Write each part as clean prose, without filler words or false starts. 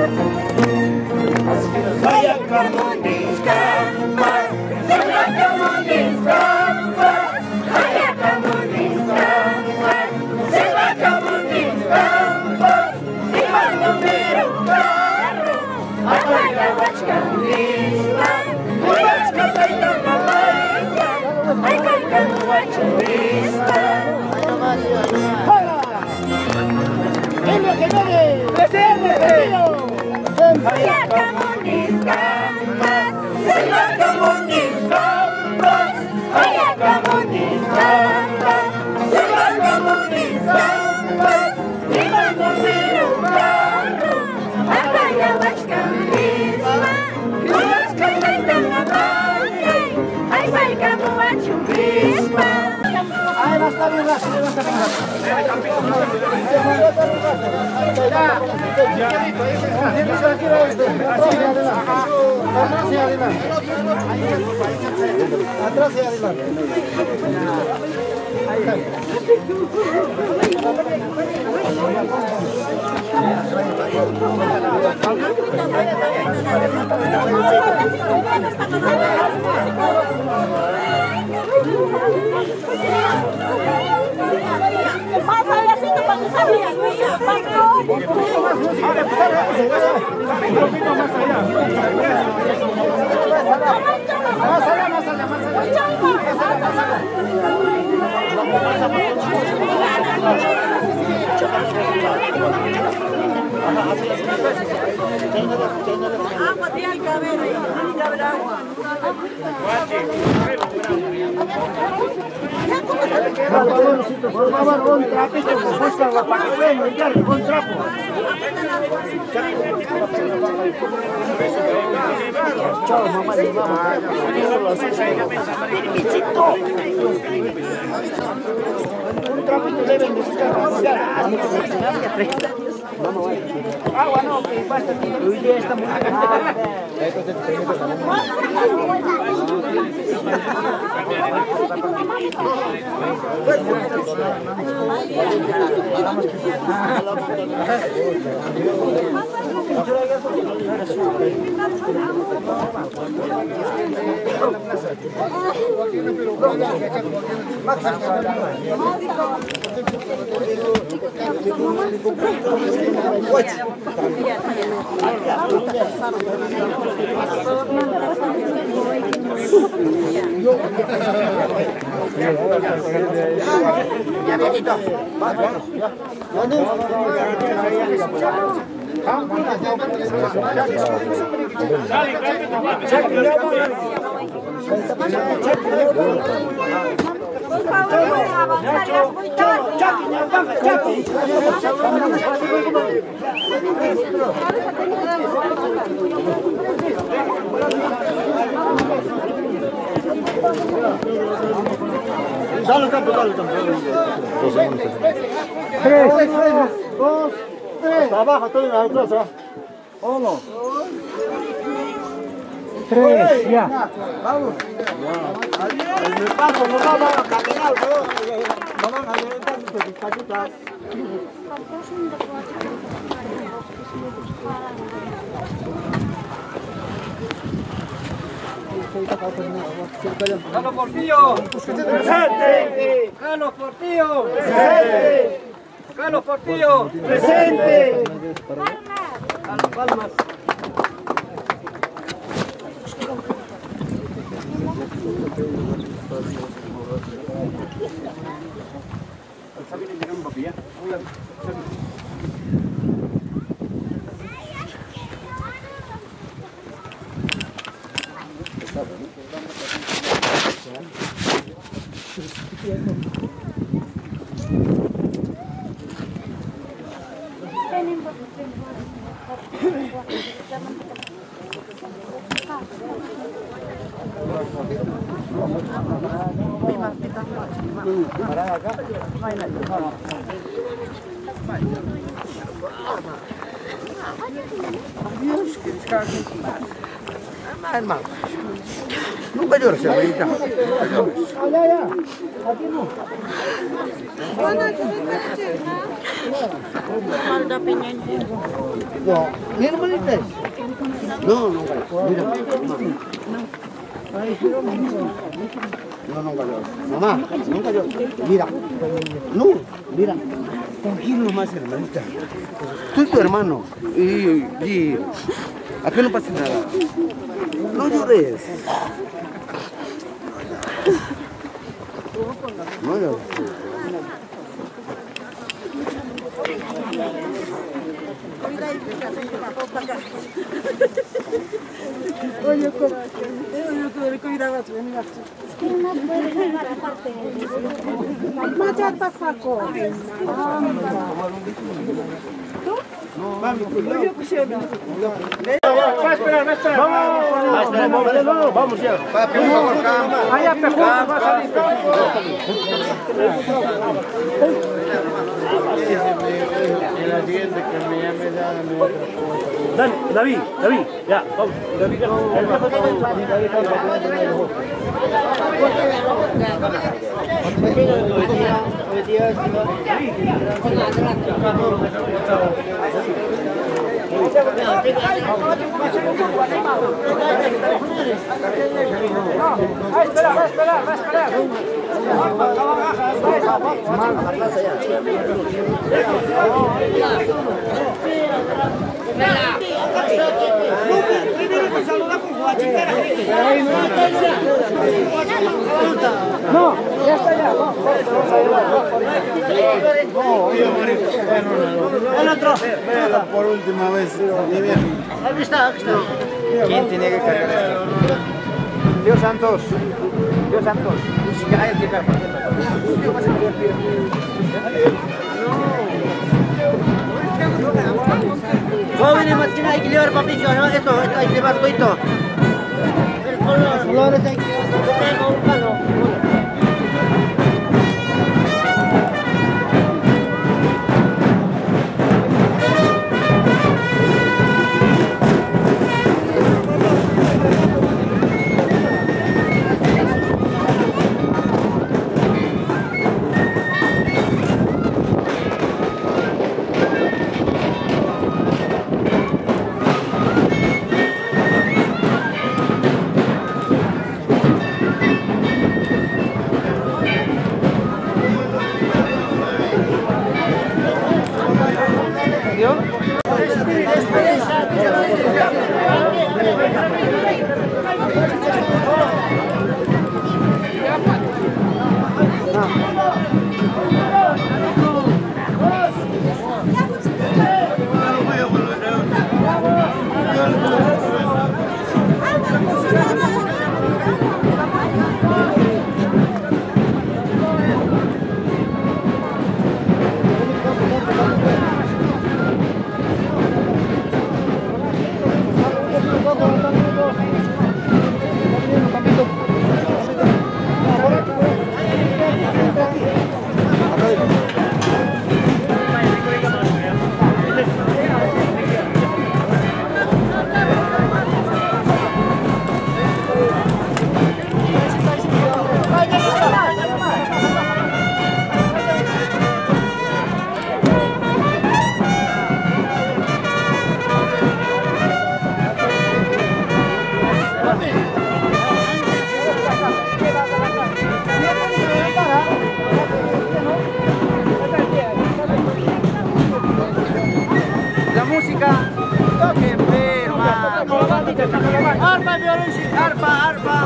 Vaya Camonis Gambas, Sembra Camonis Gambas, vaya Camonis Gambas, Sembra Camonis Gambas, Iba número carro, Apaya Wachkanisma, Uyaska Taita Mamaya, Ay Kankanu Wachurisma. Vaya Camonis Gambas, Sembra Camonis Gambas, vaya Camonis Gambas, Sembra Camonis Gambas, Iba número carro, Apaya Wachkanisma, Uyaska Taita Mamaya, Ay Kankanu Wachurisma. Ay, más tarde, más atrás y adelante. Más allá, para que sabías, agua, tiene que haber agua. Por favor, un trapito que busca la paquete, un trapo. Chao, mamá, un trapito deben de buscar. Agua no, que basta aquí. Hoy día está muy ya viejito. Por favor, avanzar las Dale campo. 3, 2, 3. Trabaja todo en la cosa. 1, 3, ya. Vamos. El paso no vamos a caminar, no van a levantar sus cachutas. ¡Carlos Portillo! ¡Presente! ¡Carlos Portillo! ¡Presente! ¡Carlos Portillo! ¡Presente! ¡Palmas! Nunca llores, abuelita. Ya. Aquí no. Falda pendiente. No. Mi hermanita es. No, nunca. Mira, no, nunca yo. Mamá, nunca yo. Mira. No, mira. Tranquilo nomás, hermanita. Tú y tu hermano. Y aquí no pasa nada. No llores. No llores. Oye, cuidado, Vamos ya. Allá te juega, va a salir. La siguiente que me llame Dale, David, ya, vamos. No, ya está ya. El otro. Por última vez. Aquí está, aquí está. ¿Quién tiene que cargar esto? Dios santos. Dios santos. Jóvenes, más que nada hay que llevar papillo, ¿no? Esto hay que llevar todo. Los colores hay que llevar. La música, toquen, hermano. Arpa, violín, arpa.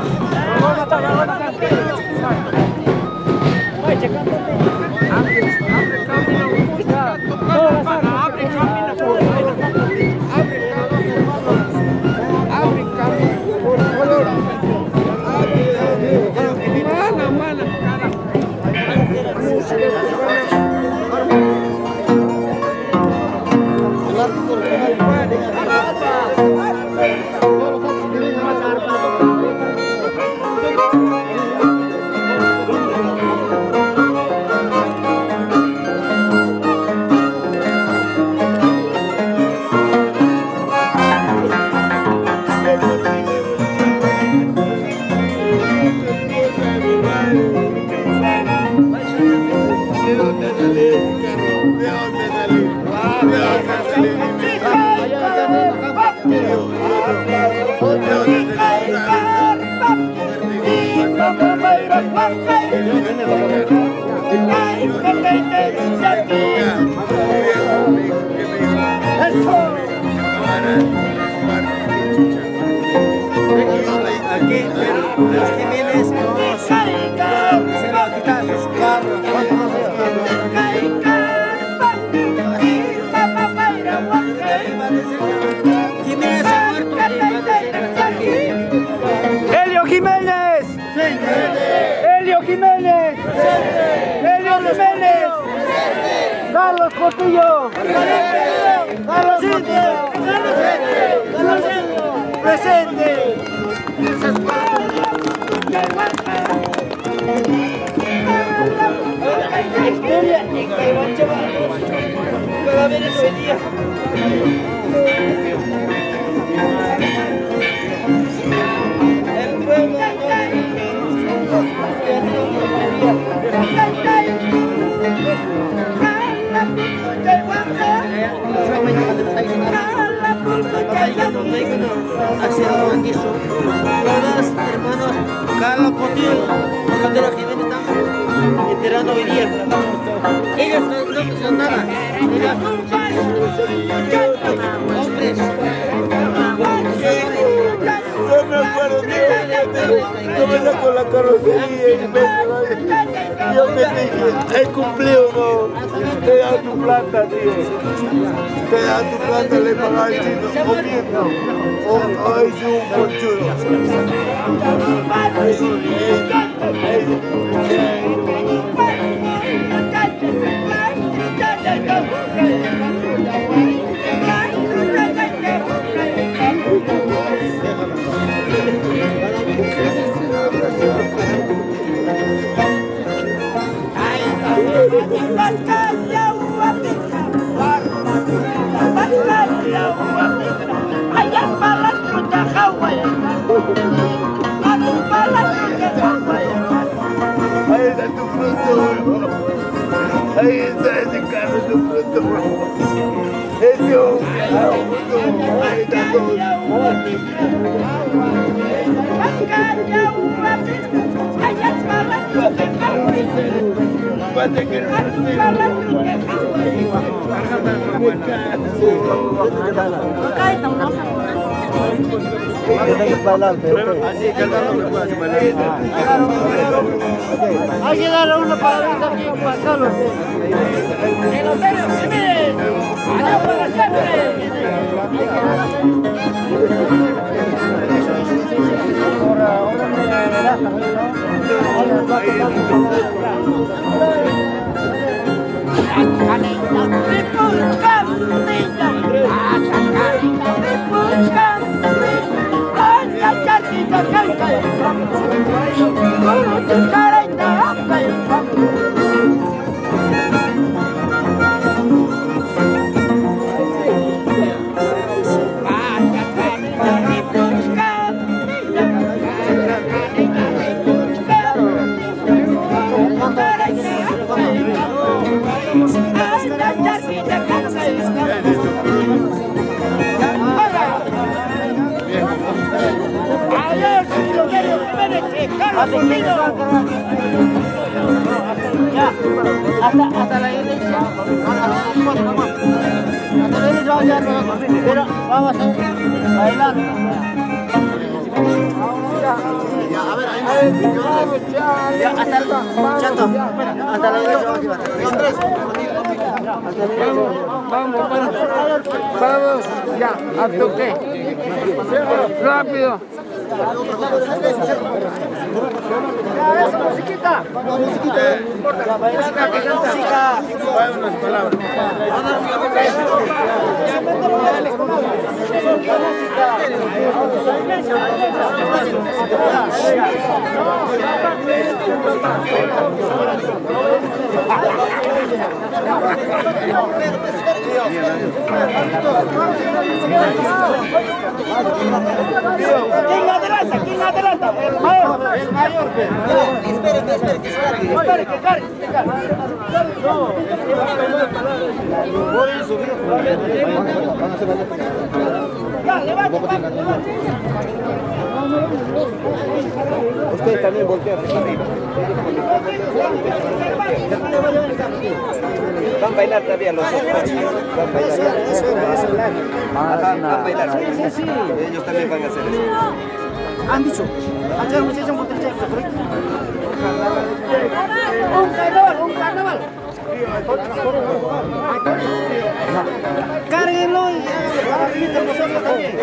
Aquí, los Jiménez se lo quitan sus carros. Jiménez ha muerto. ¡Helio Jiménez! ¡Helio Jiménez! ¡Helio Jiménez! ¡Carlos Portillo! ¡Carlos Portillo! ¡Presente! Historia en Caibancha, cada vez hoy día. El pueblo todas, hermanos, Carlos Portillo, nosotros de los Jiménez estamos enterrando hoy día. Ellos no son nada. Ellos hombres. Yo me acuerdo que yo me saco la carrocería y yo me dije, he cumplido, no, te da tu plata, tío. Te da tu plata, le pagas al chino, o bien no, o es un conchudo. Ahí está tu fruto rojo. Ahí está ese carro, tu fruto rojo. Eso, ahí está todo. Hay que darle una palabrita aquí para Carlos. Hasta la iglesia. Hasta la iglesia pero vamos a bailar. Ya, hasta el chato. Hasta la iglesia. Vamos, ya, a toque. Rápido. Ya, esa musiquita. Música. Unas palabras. ¿Quién adelanta? ¿Quién adelanta? El mayor. Espere, que cargue. No. Usted también voltea hacia arriba. Van a bailar todavía los otros. Van a bailar. Van a bailar. Ellos también van a hacer eso. Han dicho. Un carnaval. Cárguenlo y háganlo nosotros también.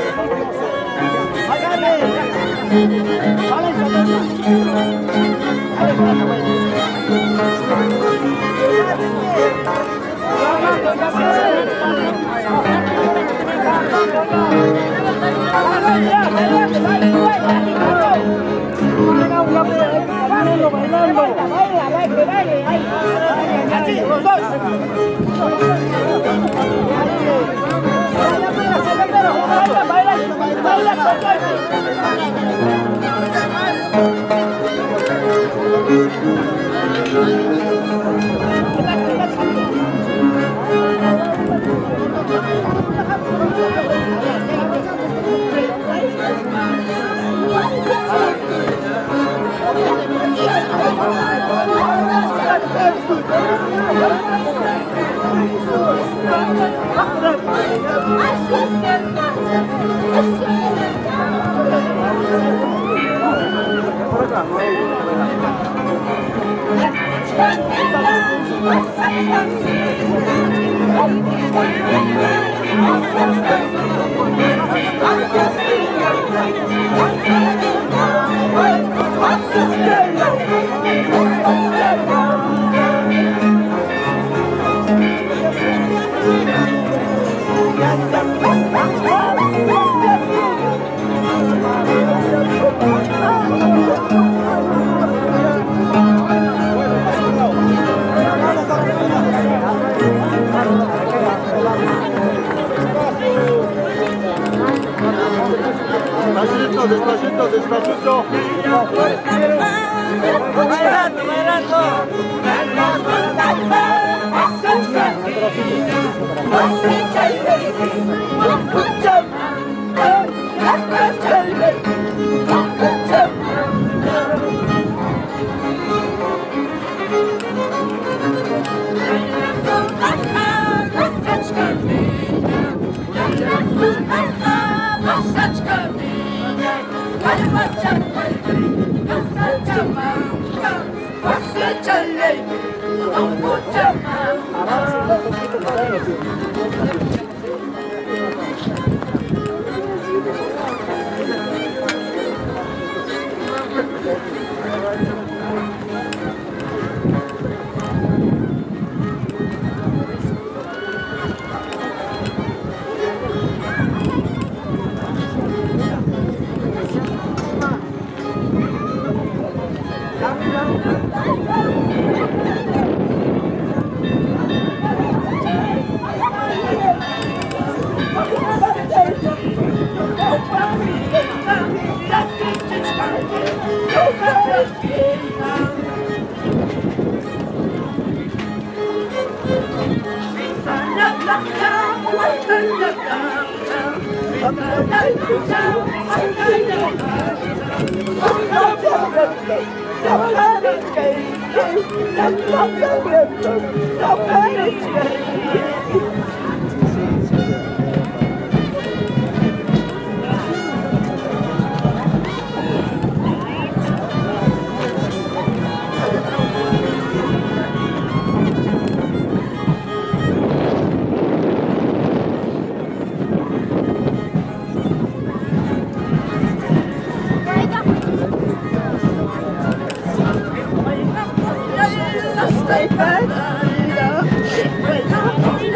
Despacito, despacito. Bailando, bailando. Stay back.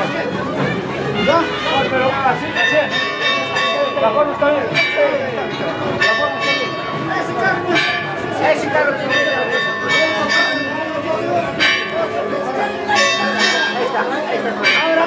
Pero así, la forma está bien. La forma está bien. Ese carro. Ahí está. Ahora,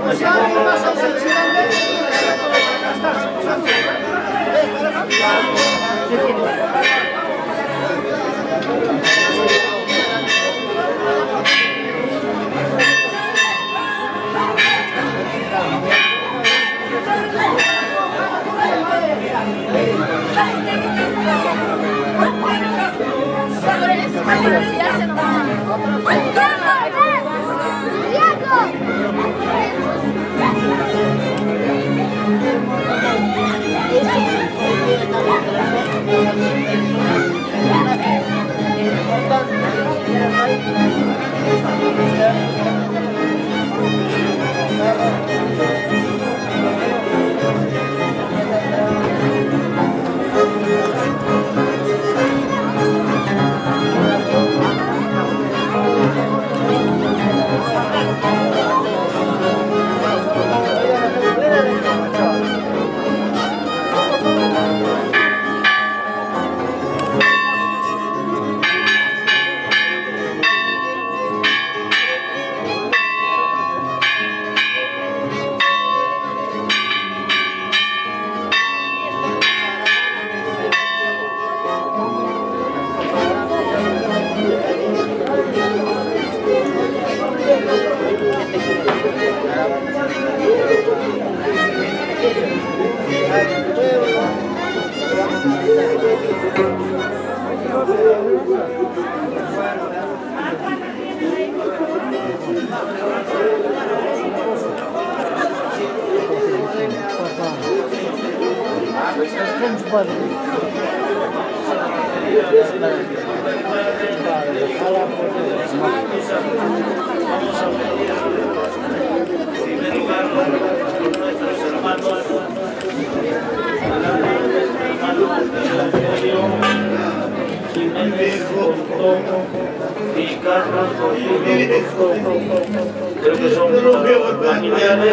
Creo que son familiares.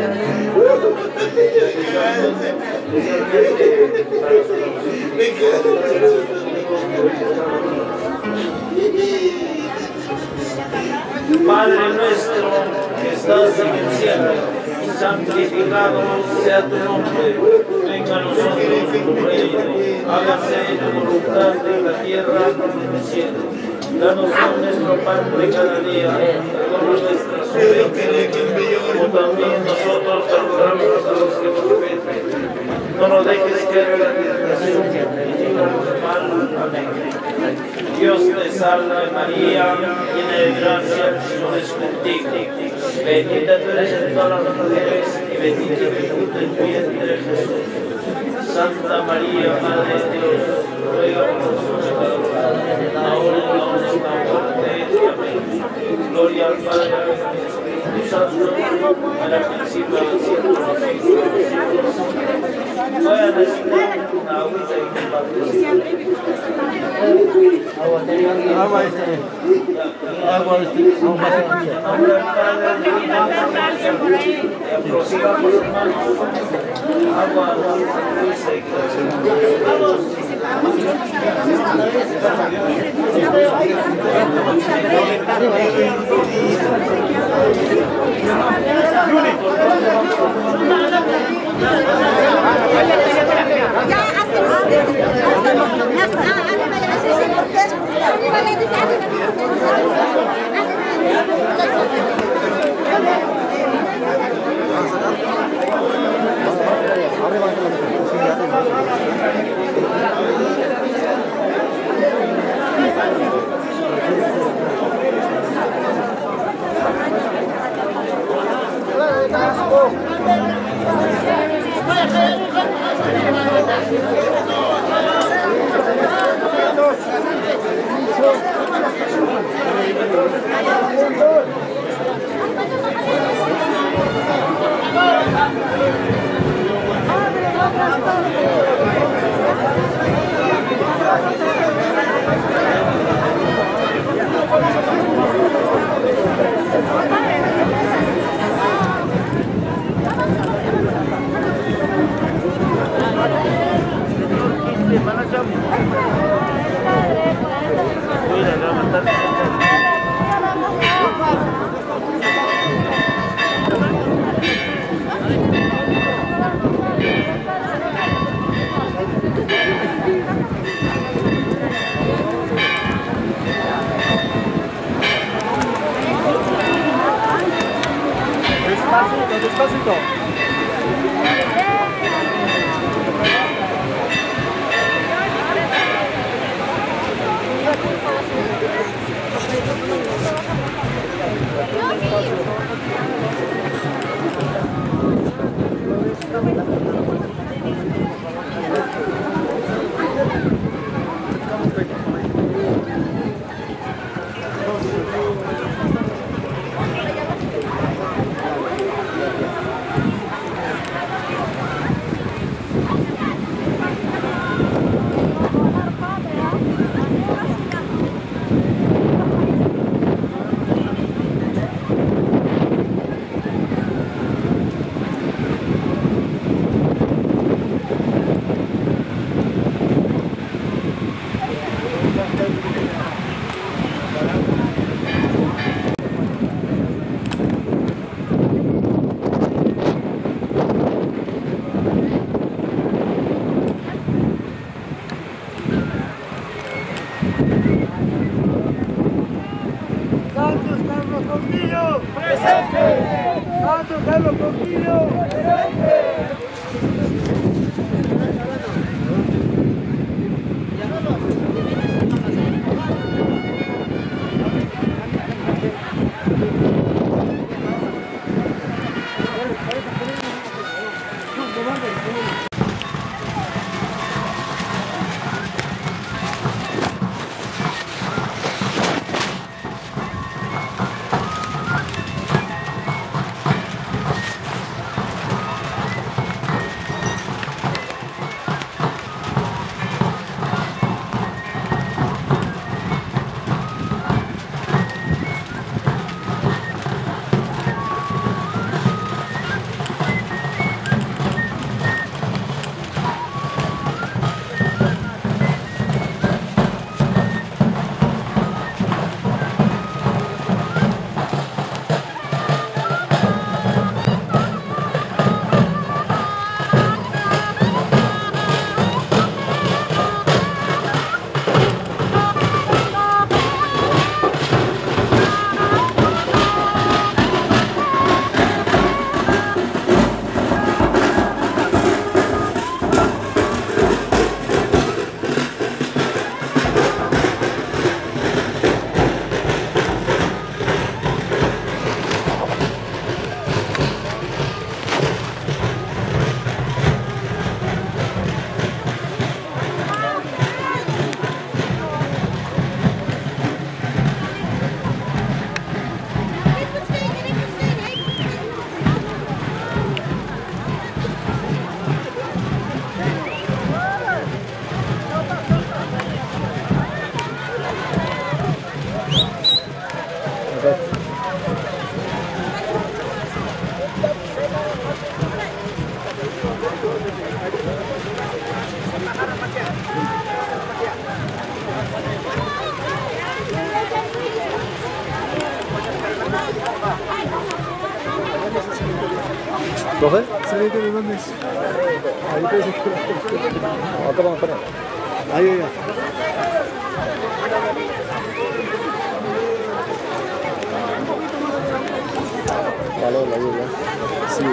Padre nuestro que estás en el cielo, santificado sea tu nombre, venga a nosotros tu reino, hágase tu voluntad en la tierra como en el cielo. Danos hoy nuestro pan de cada día, perdona nuestras ofensas, como también nosotros perdonamos a los que nos ofenden. No nos dejes caer en la tentación, y líbranos del mal. Amén. Dios te salve María, llena de gracia, el Señor es contigo. Bendita tú eres entre todas las mujeres, y bendito es el fruto de tu vientre Jesús. Santa María, Madre de Dios, ruega por nosotros pecadores, ahora y en la hora de nuestra muerte. Amén. Gloria al Padre, al Hijo y al Espíritu Santo, al principio, al cielo, a los siglos de los siglos. Voy a necesitar una agüita y un bautismo. Agua, agua, agua, Despacito. Santos Carlos Portillo, presente. Santos Carlos Portillo, presente. ¿Coge? Salite de dónde es. Ahí te dice que... Acá vamos para. Ahí, ahí. Calor la lluvia. Sí.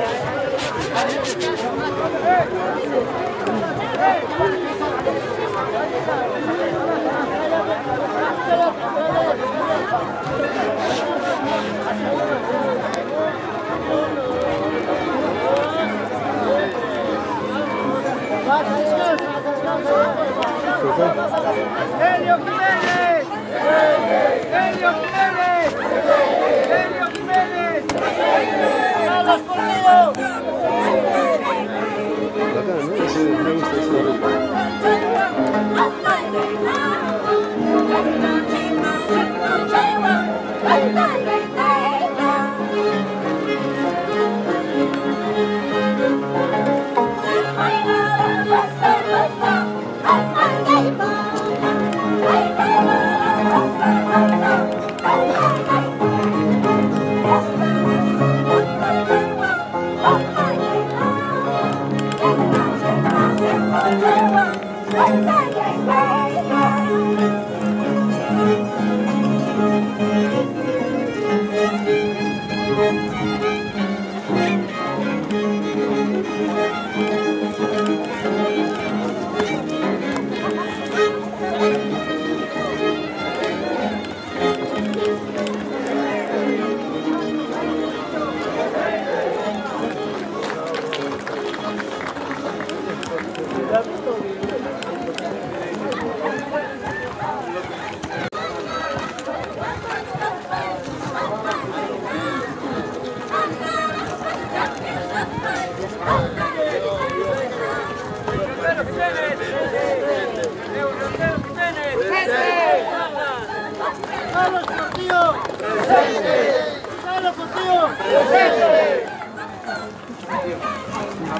¡Helio Jiménez! ¡Helio Jiménez! ¡Helio Jiménez! ¡Carlos Portillo! Bacán, ¿no? Sí, me gusta eso.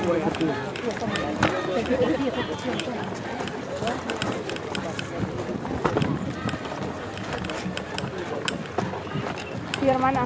Sí, hermana.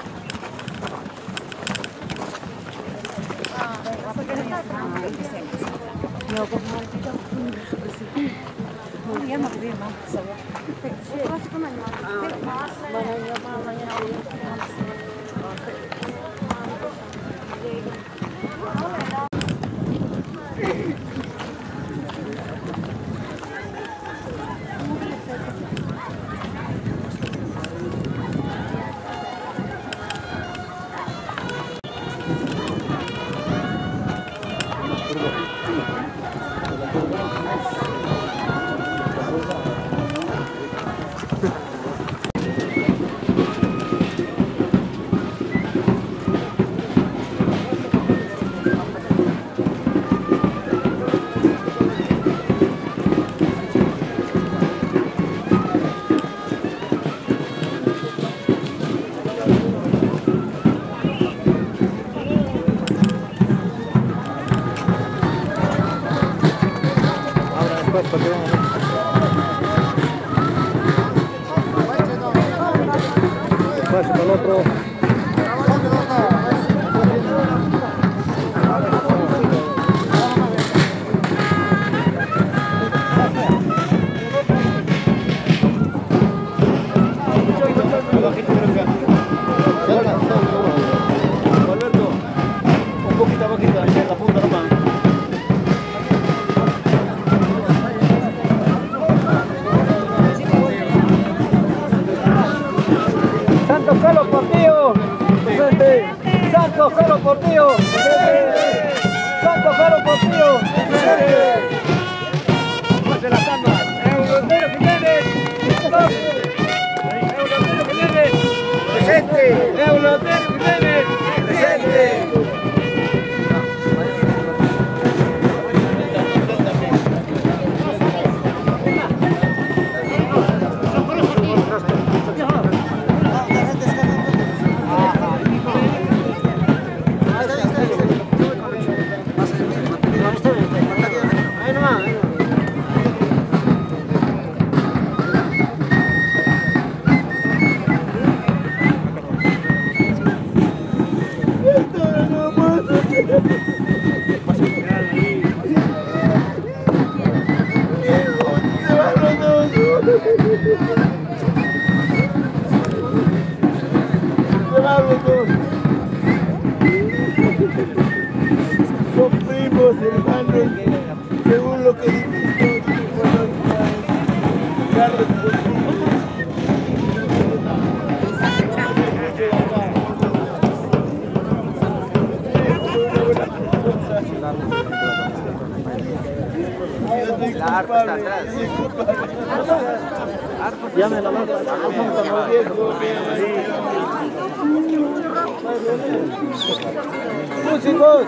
Pase para el otro. Alberto, un poquito abajito, en la punta nomás. Santos Carlos Portillo, presente. Santos Carlos Portillo, presente. Santos Carlos Portillo, presente. Pase la calma. Eurotero Jiménez, Eurotero Jiménez, presente. Eurotero Jiménez, presente. Son primos, hermanos, según lo que dice Carlos La arpa está atrás. Llame la arpa. Músicos.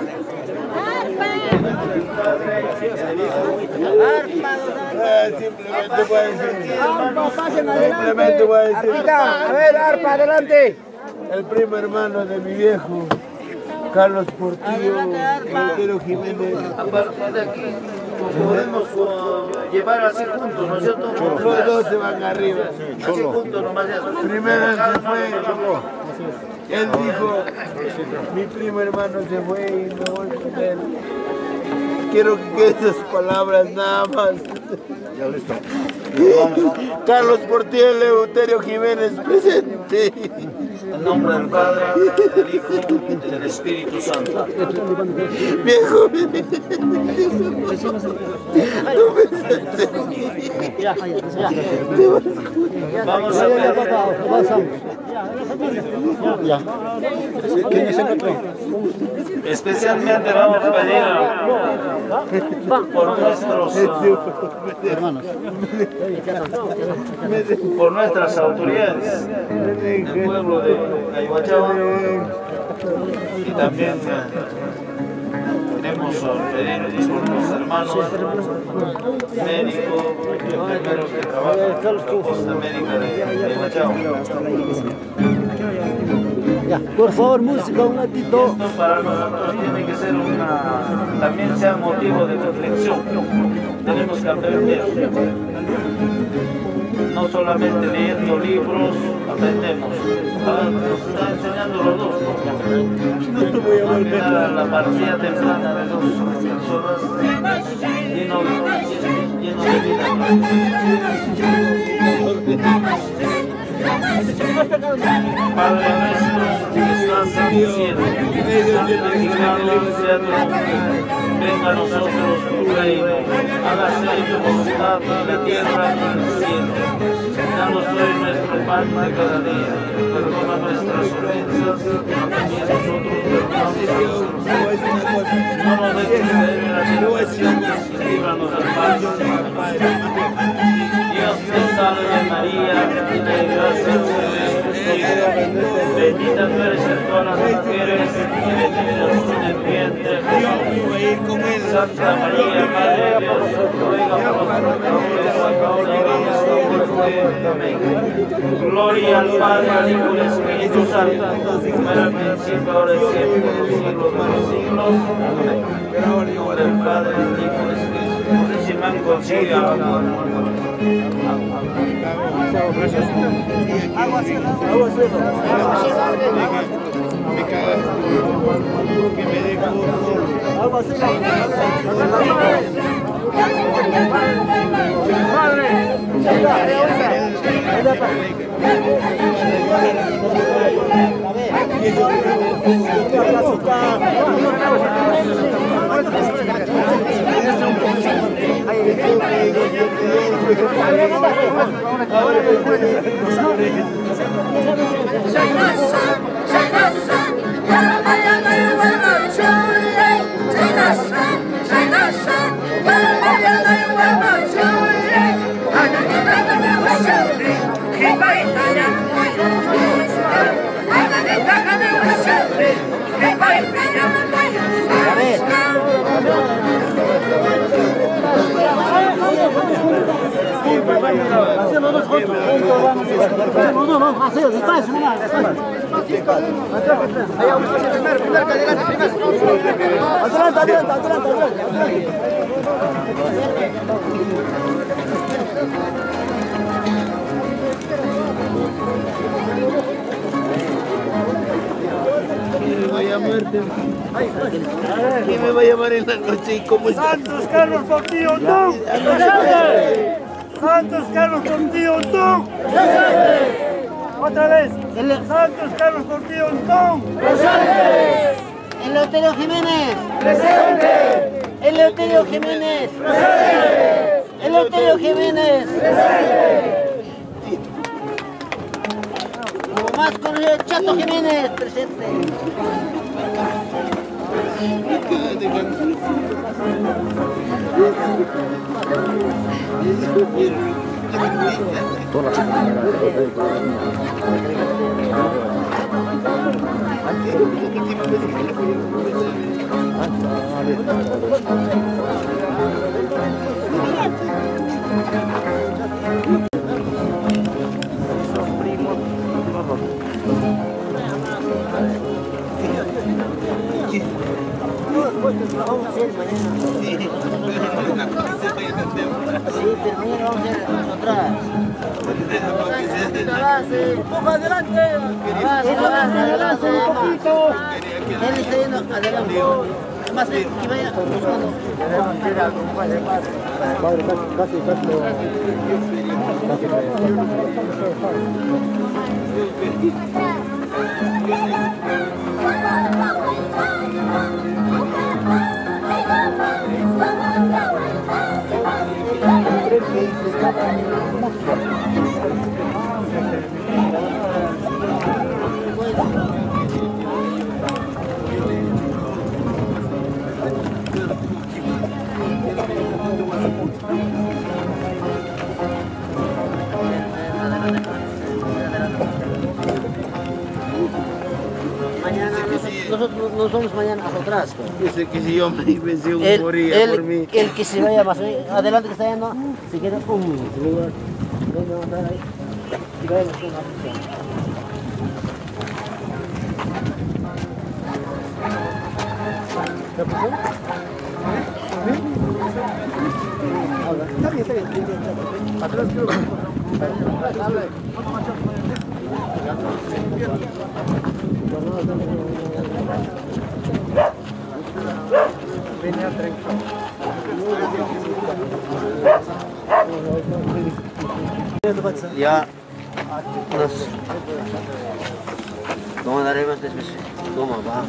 Simplemente voy a decir. A ver, arpa, adelante. El primo hermano de mi viejo, Carlos Portillo, Eurotero Jiménez. A partir de aquí podemos llevar así juntos, ¿no es cierto? Los dos se van arriba. Así juntos nomás ya. Primero se fue. Él dijo, mi primo hermano se fue y me voy con él. Quiero que queden esas palabras nada más. Ya listo. Carlos Portillo, Eurotero Jiménez, presente. En nombre del Padre, del Hijo y del Espíritu Santo. Viejo, Vamos a ver. Especialmente vamos a pedir por nuestros hermanos, por nuestras autoridades del pueblo de Ayahuachagua, y también queremos pedir por los hermanos médicos, enfermeros que trabajan en la posta médica de Ayahuachagua. Ya, por favor, música un ratito. Esto para nosotros tiene que ser también sea motivo de reflexión. Tenemos que aprender. No solamente leyendo libros, aprendemos. Ahora nos está enseñando los dos. No te voy a volver a la partida temprana de dos personas lleno de vida. Padre nuestro que estás en el cielo, santificado sea tu nombre. Venga a nosotros tu reino, hágase tu voluntad en la tierra y en el cielo. Danos hoy nuestro pan de cada día, perdona nuestras ofensas, también nosotros perdonamos. No nos dejes caer en la tentación y líbranos del mal. Dios te salve María, llena de gracia, el Señor es contigo. Bendita tú eres entre todas las mujeres y bendito es el vientre de Jesús. Santa María, Madre de Dios, ruega por nosotros pecadores, ahora y en nuestra muerte. Amén. Gloria al Padre, al Hijo y al Espíritu Santo, como era al principio, ahora y siempre, por los siglos de los siglos. Amén. Gloria al Padre, al Hijo y al Espíritu. Si me han conseguido me cagas tú, que me dejo ¿Quién me va a llamar en la noche y cómo está? Santos Carlos Portillo Otón. Santos Carlos Portillo Otón. Otra vez. Santos Carlos Portillo Otón. Eleuterio Jiménez. Presente. Eleuterio Jiménez. Presente. Eleuterio Jiménez. Presente. Más conocido Chato Jiménez. Presente. Vamos a hacer mañana. Sí, pero mañana vamos a hacer otra. Un poco adelante. Adelante. Un poquito. Él está yendo adelante. Más que vaya buscando. Padre, casi. Nosotros no somos mañana atrás. Dice que si yo me vencí un moría por mí. El que se vaya más adelante que está yendo, si quiere un lugar. Venga a andar ahí. Y vayamos con la Ya nos tomaremos después. Toma, va.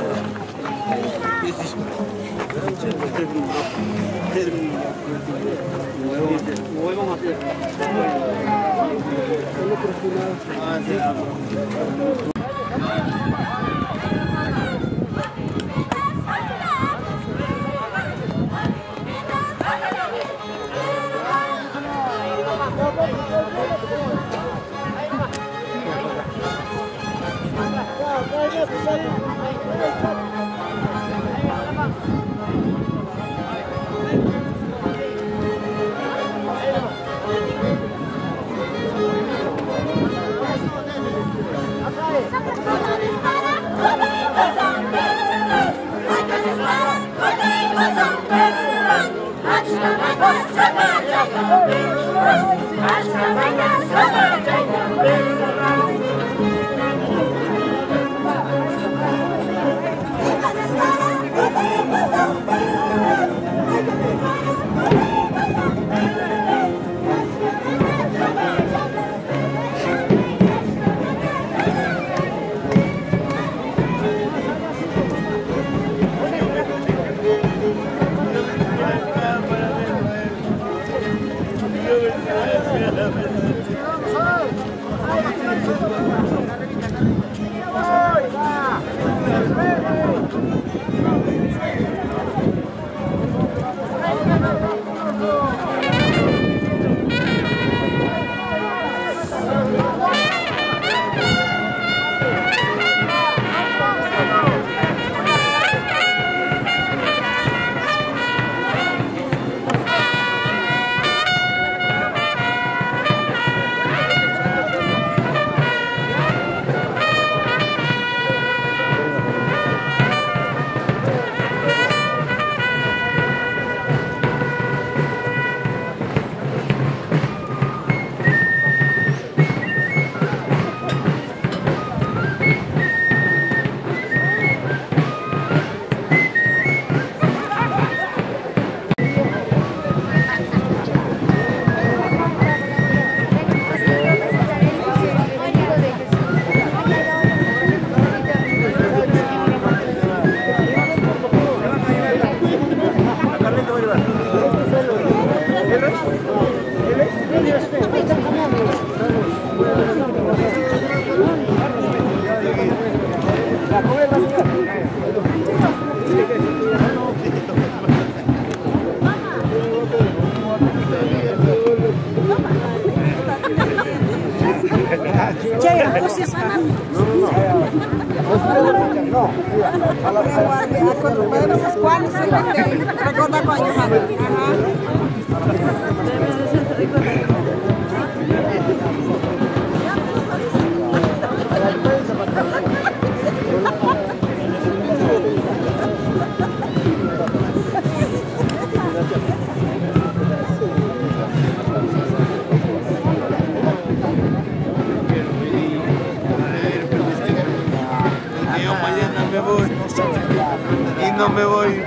No me voy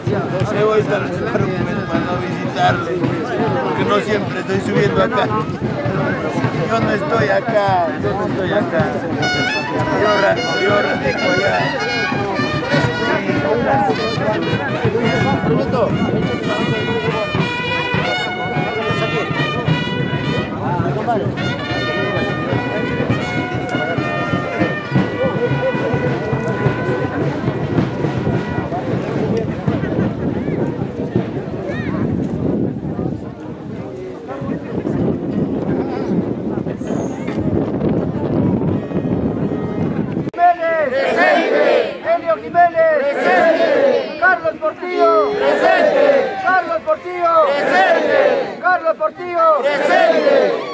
tan claro para no visitarle, porque no siempre estoy subiendo acá. Yo no estoy acá. Yo radico allá. Carlos Portillo, presente. Carlos Portillo, presente. Carlos Portillo, presente.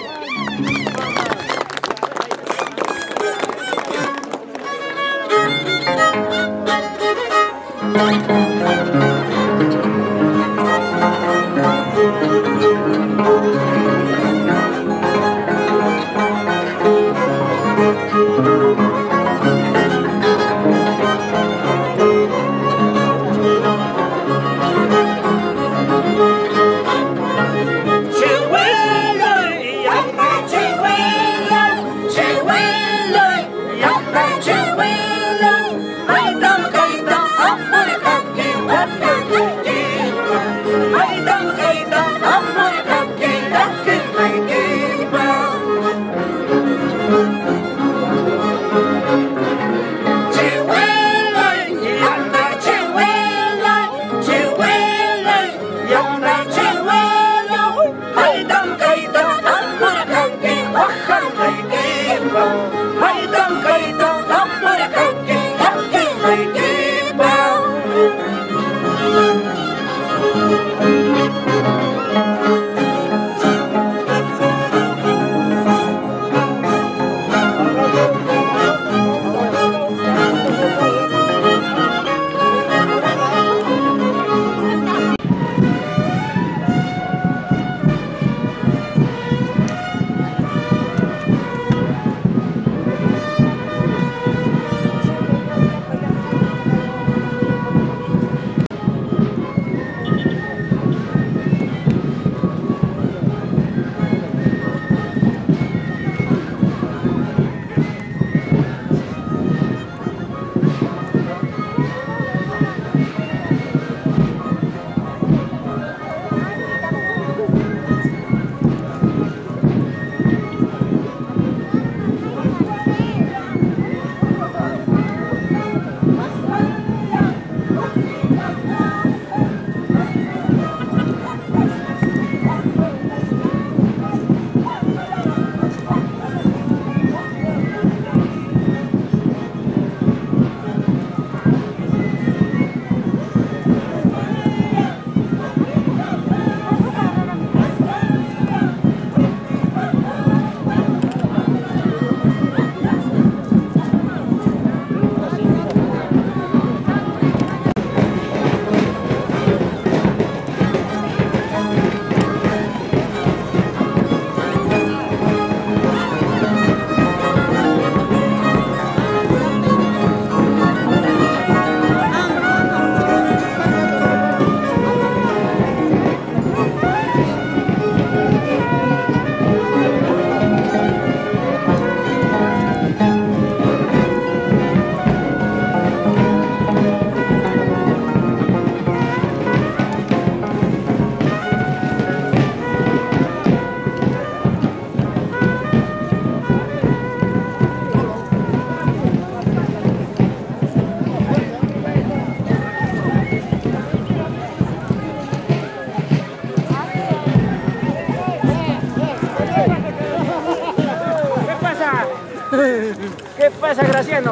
¿Qué pasa, Graciano?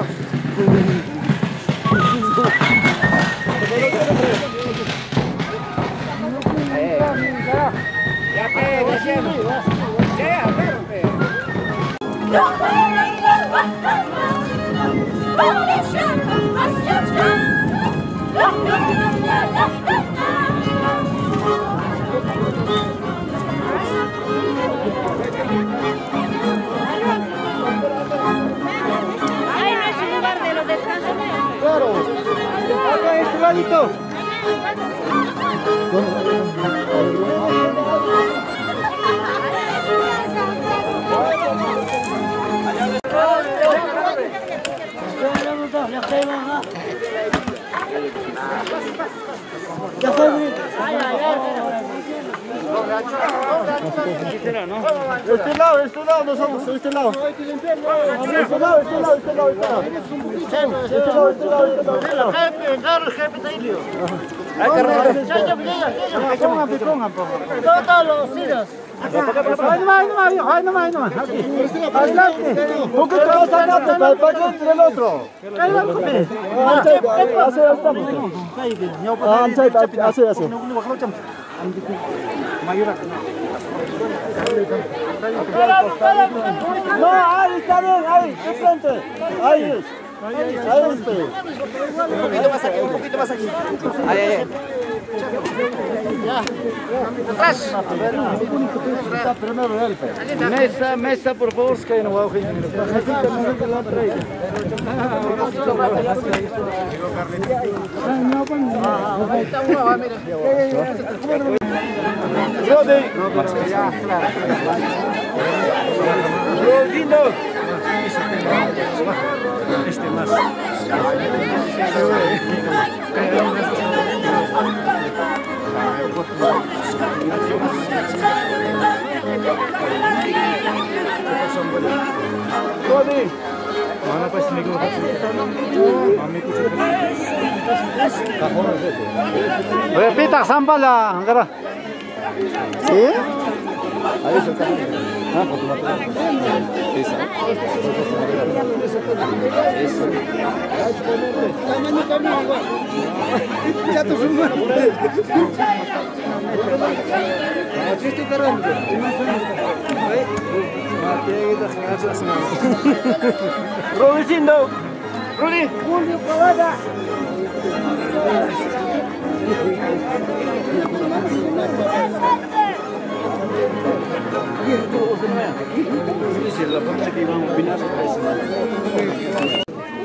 Ya, Graciano. Ahí no es el lugar de los descansos. Claro, acá este ladito. Ya fue, este lado no somos, este lado. Todos los silos. Ahí nomás. Adelante. Un poquito más adelante, para que entre el otro. No, ahí está bien, ahí, de frente. Ahí es. Un poquito más aquí. Ahí. Atrás. Mesa, por favor, que no va a este más. Repita, Zambala, agarra. ¿Sí? Ahí se está. Ya te fumas. Rudicindo, Rudi, Julio Pavada. La parte que íbamos a opinar sobre eso.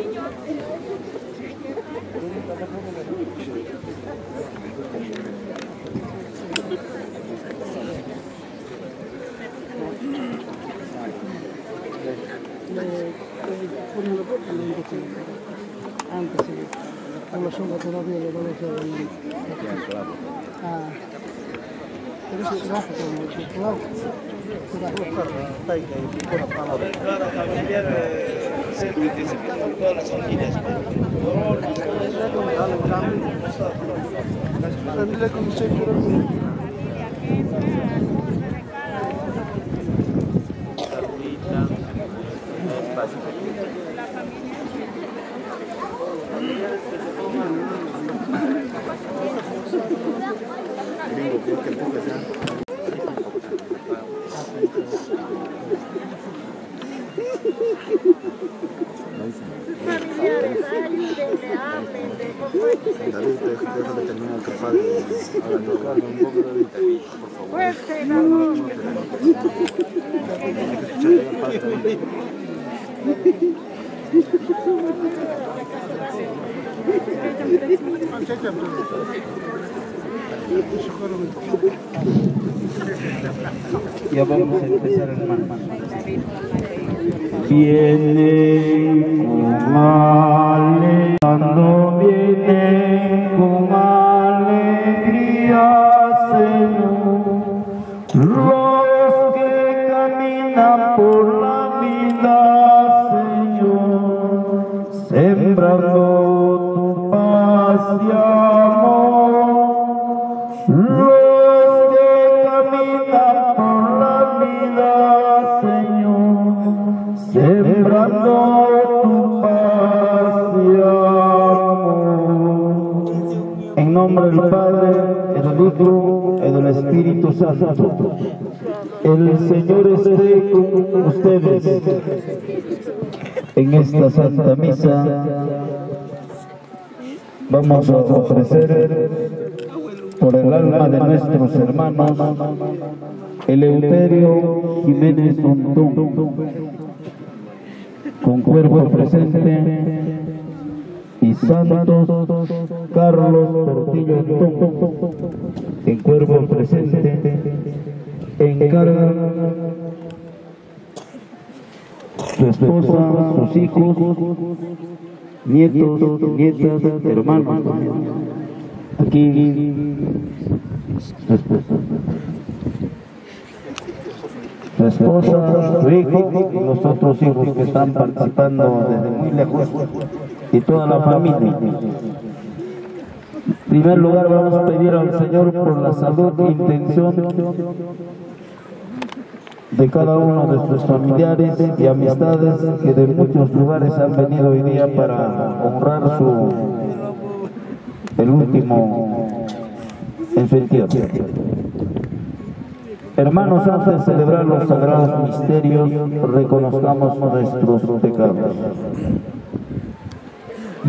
Antes, con la sombra todavía le van a hacer pero eso trabaja como claro. Todas las orquídeas. David, déjame terminar el trofeo. Ahora tocarme un poco, David, por favor. Fuerte, vamos. Ya vamos a empezar, hermano. Viene con alejando, viene con alegría, Señor. Los que caminan por la vida, Señor, sembrando tu paz y amor. Los que caminan por la vida, Señor, sembrando tu paz y amor. En nombre del Padre, del Hijo y del Espíritu Santo. El Señor esté con ustedes. En esta Santa Misa vamos a ofrecer por el alma de nuestros hermanos Eleuterio Jiménez Montón, con cuerpo presente, y Santos Carlos Portillo Montón, en cuerpo presente, encargan su esposa, sus hijos, nietos, nietas, hermanos. Aquí su esposa, su hijo y los otros hijos que están participando desde muy lejos, y toda la familia. En primer lugar vamos a pedir al Señor por la salud e intención de cada uno de sus familiares y amistades que de muchos lugares han venido hoy día para honrar el último en su entierro. Hermanos, antes de celebrar los sagrados misterios, reconozcamos nuestros pecados.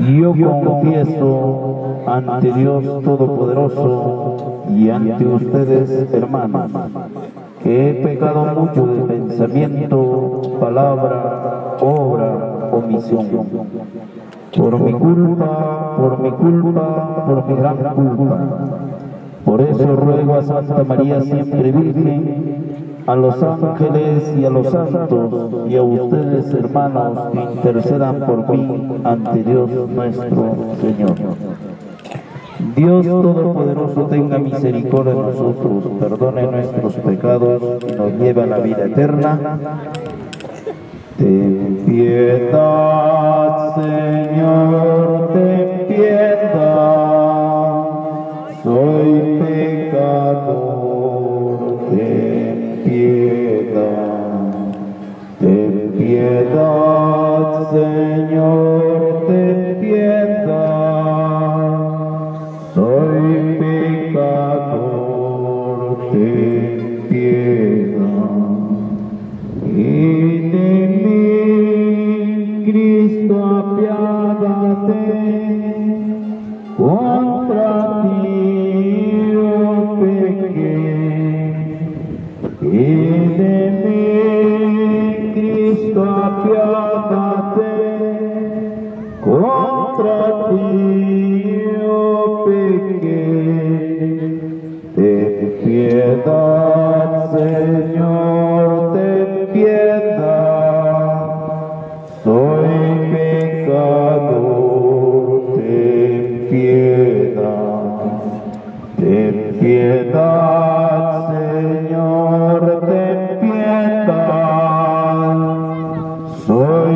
Yo confieso ante Dios Todopoderoso y ante ustedes, hermanos, que he pecado mucho de pensamiento, palabra, obra, omisión. Por mi culpa, por mi gran culpa. Por eso ruego a Santa María siempre Virgen, a los ángeles y a los santos, y a ustedes, hermanos, que intercedan por mí ante Dios nuestro Señor. Dios Todopoderoso tenga misericordia de nosotros, perdone nuestros pecados y nos lleve a la vida eterna. Ten piedad, Señor, ten piedad, soy pecador, ten piedad, Señor, ten piedad, soy pecador, ten piedad. Y de mí, Cristo, apiádate, contra ti yo pequé. Y de mí, Cristo, apiádate, contra ti yo pequé. Ten piedad, Señor, ten piedad, soy pecador, ten piedad. Ten piedad, Señor, ten piedad, soy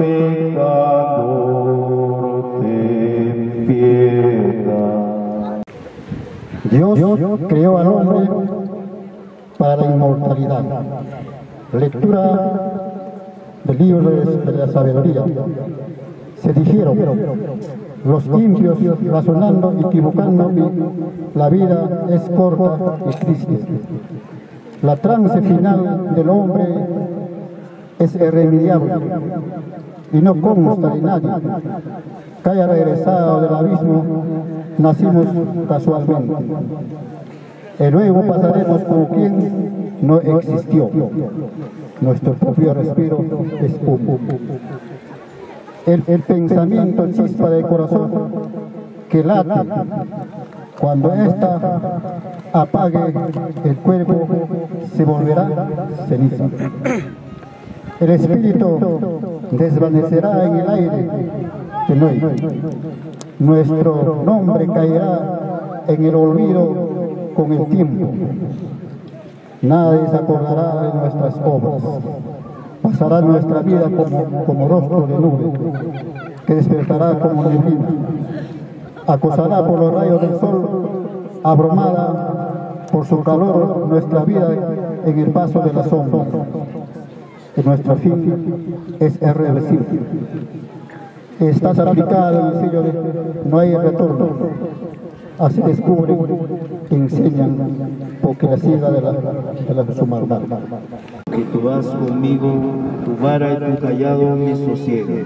pecador, ten piedad. Dios creó al hombre para la inmortalidad. Lectura del libro de la sabiduría. Se dijeron, los impios razonando y equivocando, la vida es corta y triste. La trance final del hombre es irremediable y no consta de nadie. Que haya regresado del abismo, nacimos casualmente. Y luego pasaremos como quien no existió. Nuestro propio respiro es humo. El pensamiento chispa del corazón que late. Cuando ésta apague, el cuerpo se volverá ceniza. El espíritu desvanecerá en el aire de noche. Nuestro nombre caerá en el olvido con el tiempo. Nadie se acordará de nuestras obras. Pasará nuestra vida como rostro de nube, que despertará como neblina. Acosará por los rayos del sol, abrumada por su calor nuestra vida en el paso de la sombra. Y nuestro fin es irreversible. Estás aplicada en el sello de no hay retorno. Así descubren, enseñan, porque la ciega de su maldad. Que tú vas conmigo, tu vara y tu callado me sosiegan.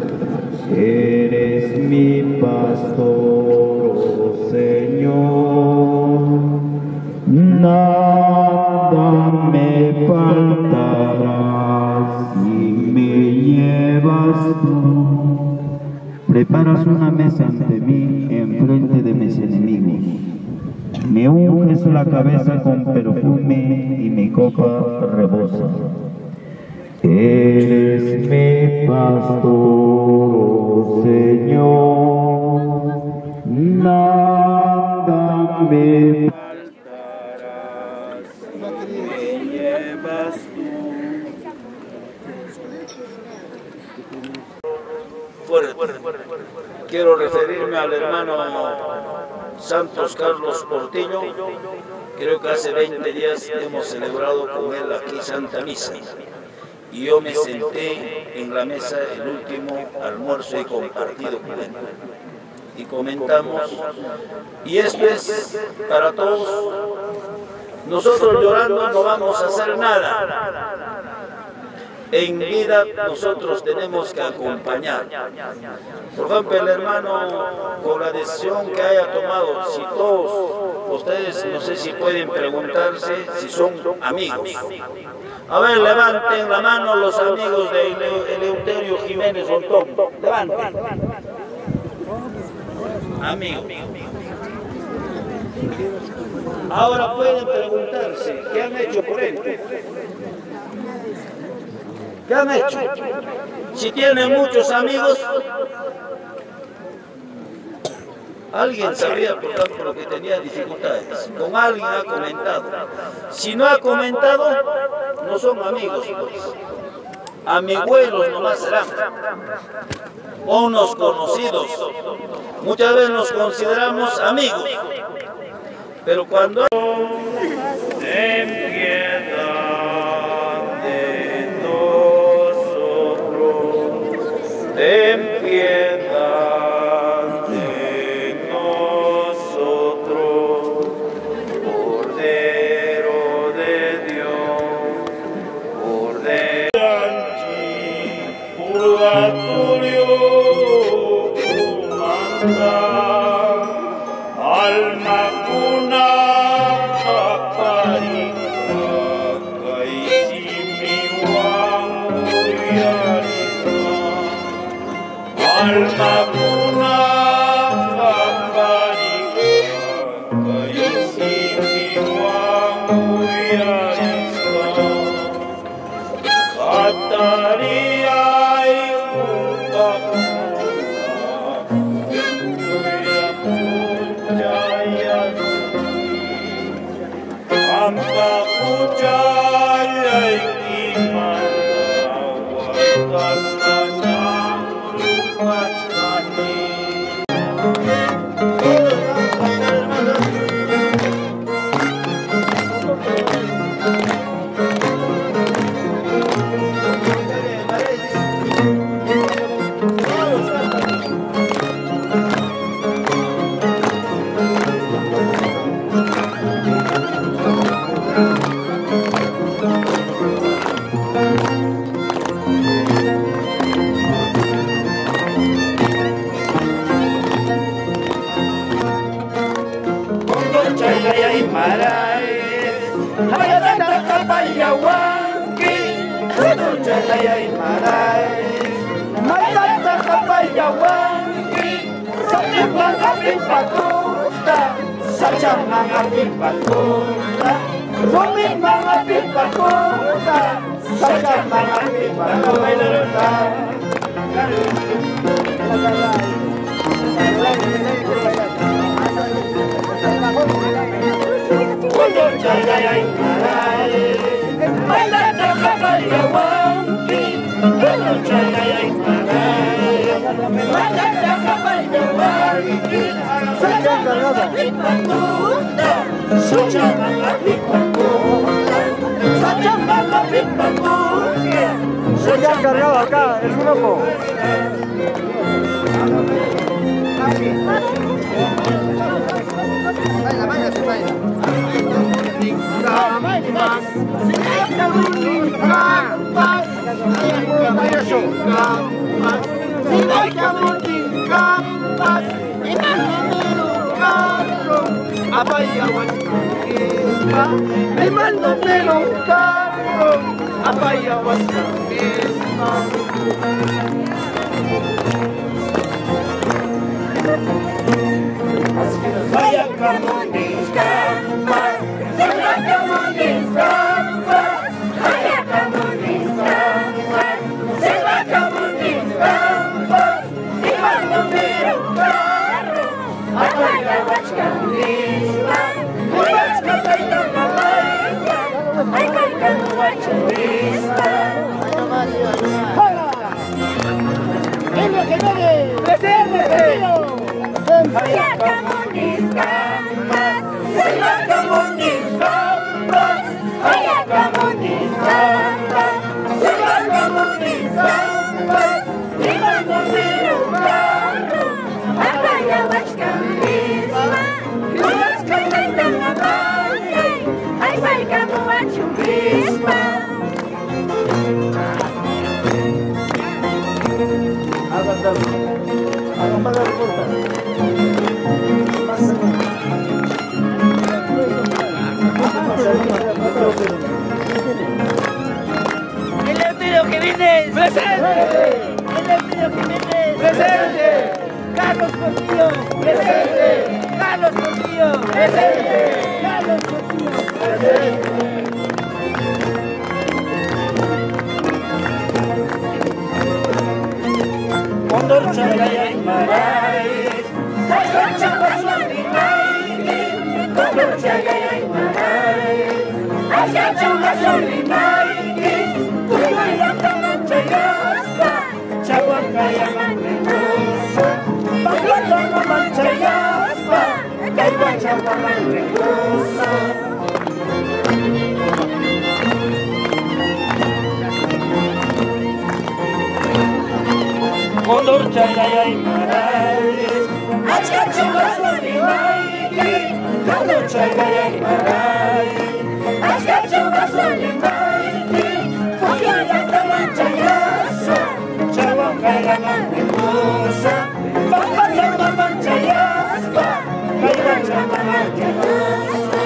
Eres mi pastor, oh Señor, nada me faltará si me llevas tú. Preparas una mesa ante mí, enfrente de mis enemigos. Me unges la cabeza con perfume y mi copa rebosa. Eres mi pastor, oh Señor, nada me faltará si me llevas tú. Quiero referirme al hermano Santos Carlos Portillo. Creo que hace 20 días hemos celebrado con él aquí Santa Misa. Y yo me senté en la mesa el último almuerzo y compartido con él. Y comentamos, y esto es para todos. Nosotros llorando no vamos a hacer nada. En vida nosotros tenemos que acompañar. Por ejemplo, el hermano, con la decisión que haya tomado, si todos ustedes, no sé si pueden preguntarse si son amigos. A ver, levanten la mano los amigos de Eleuterio Jiménez Oltón. Levanten. Amigos. Ahora pueden preguntarse, ¿qué han hecho por él? ¿Qué han hecho? Si tienen muchos amigos, alguien sabía, por ejemplo, que tenía dificultades. Con alguien ha comentado. Si no ha comentado, no son amigos, pues. Amigüelos nomás serán. O unos conocidos. Muchas veces nos consideramos amigos. Pero cuando... Ten piedad de nosotros. Ten piedad de nosotros. Cordero de Dios. Cordero de purgatorio. Manda. Alma cuna aparica, kaisimi wanguriarisa. Alma cuna aparica, kaisimi wanguriarisa. Kataria Amba ujaya ikimanda watasana rupachani. Se ha cargado acá el grupo. Me mando pero un carro, apaya vaya camones campas, se va camones campas, vaya camones campas, se va camones campas, me mando pero un carro, apaya camones ay, cantando guachurista. ¡Venga, que viene! ¡Presente! ¡Vaya camones campas! Portillo. Presente. Carlos Portillo. Presente. Condor Chagayay Marais, Condor Chagayay Marais, Condor Chagayay Marais, Chagayay Marais, Tuyay Chagayasta, Chawakaya Manregosa, Paglata Manchayasta, Kaiwa Chawa Manregosa. Condor Chagayay Marais, Achachawasani Maiki, Condor Chagayay Marais, Achachawasani Maiki, Kuyayata Manchayasa, Chawakaya Manregosa, Pampatama Manchayasa, Kaiwachama Manregosa.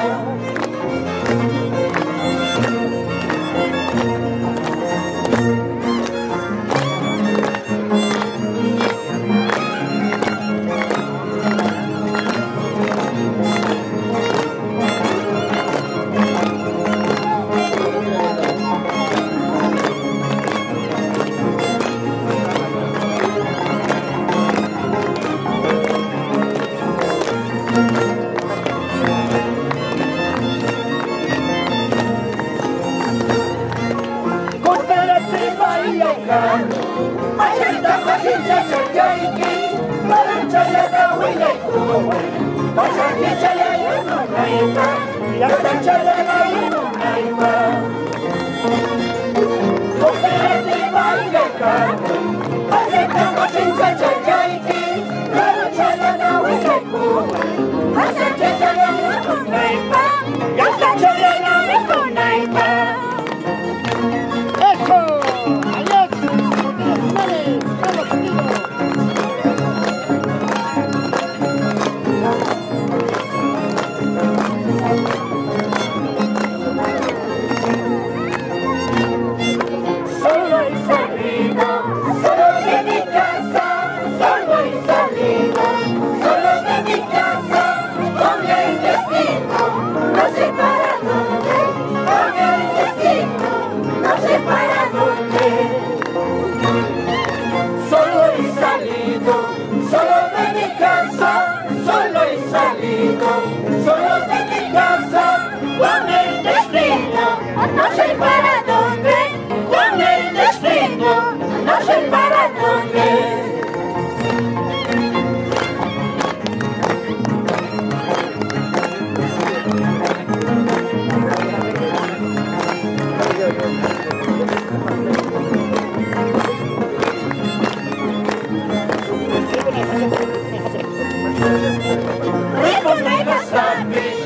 Rico,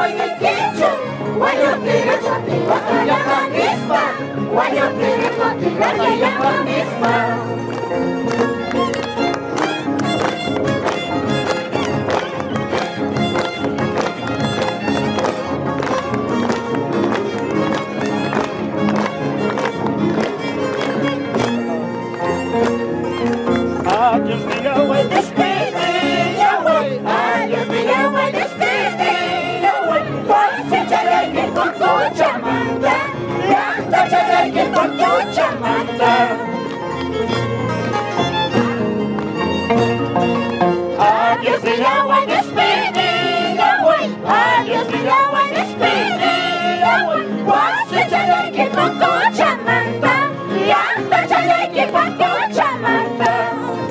Adiós de agua y despedida, güey. Adiós de agua y despedida, güey. Guasecharay que poco chamanta, yanta charay que poco chamanta.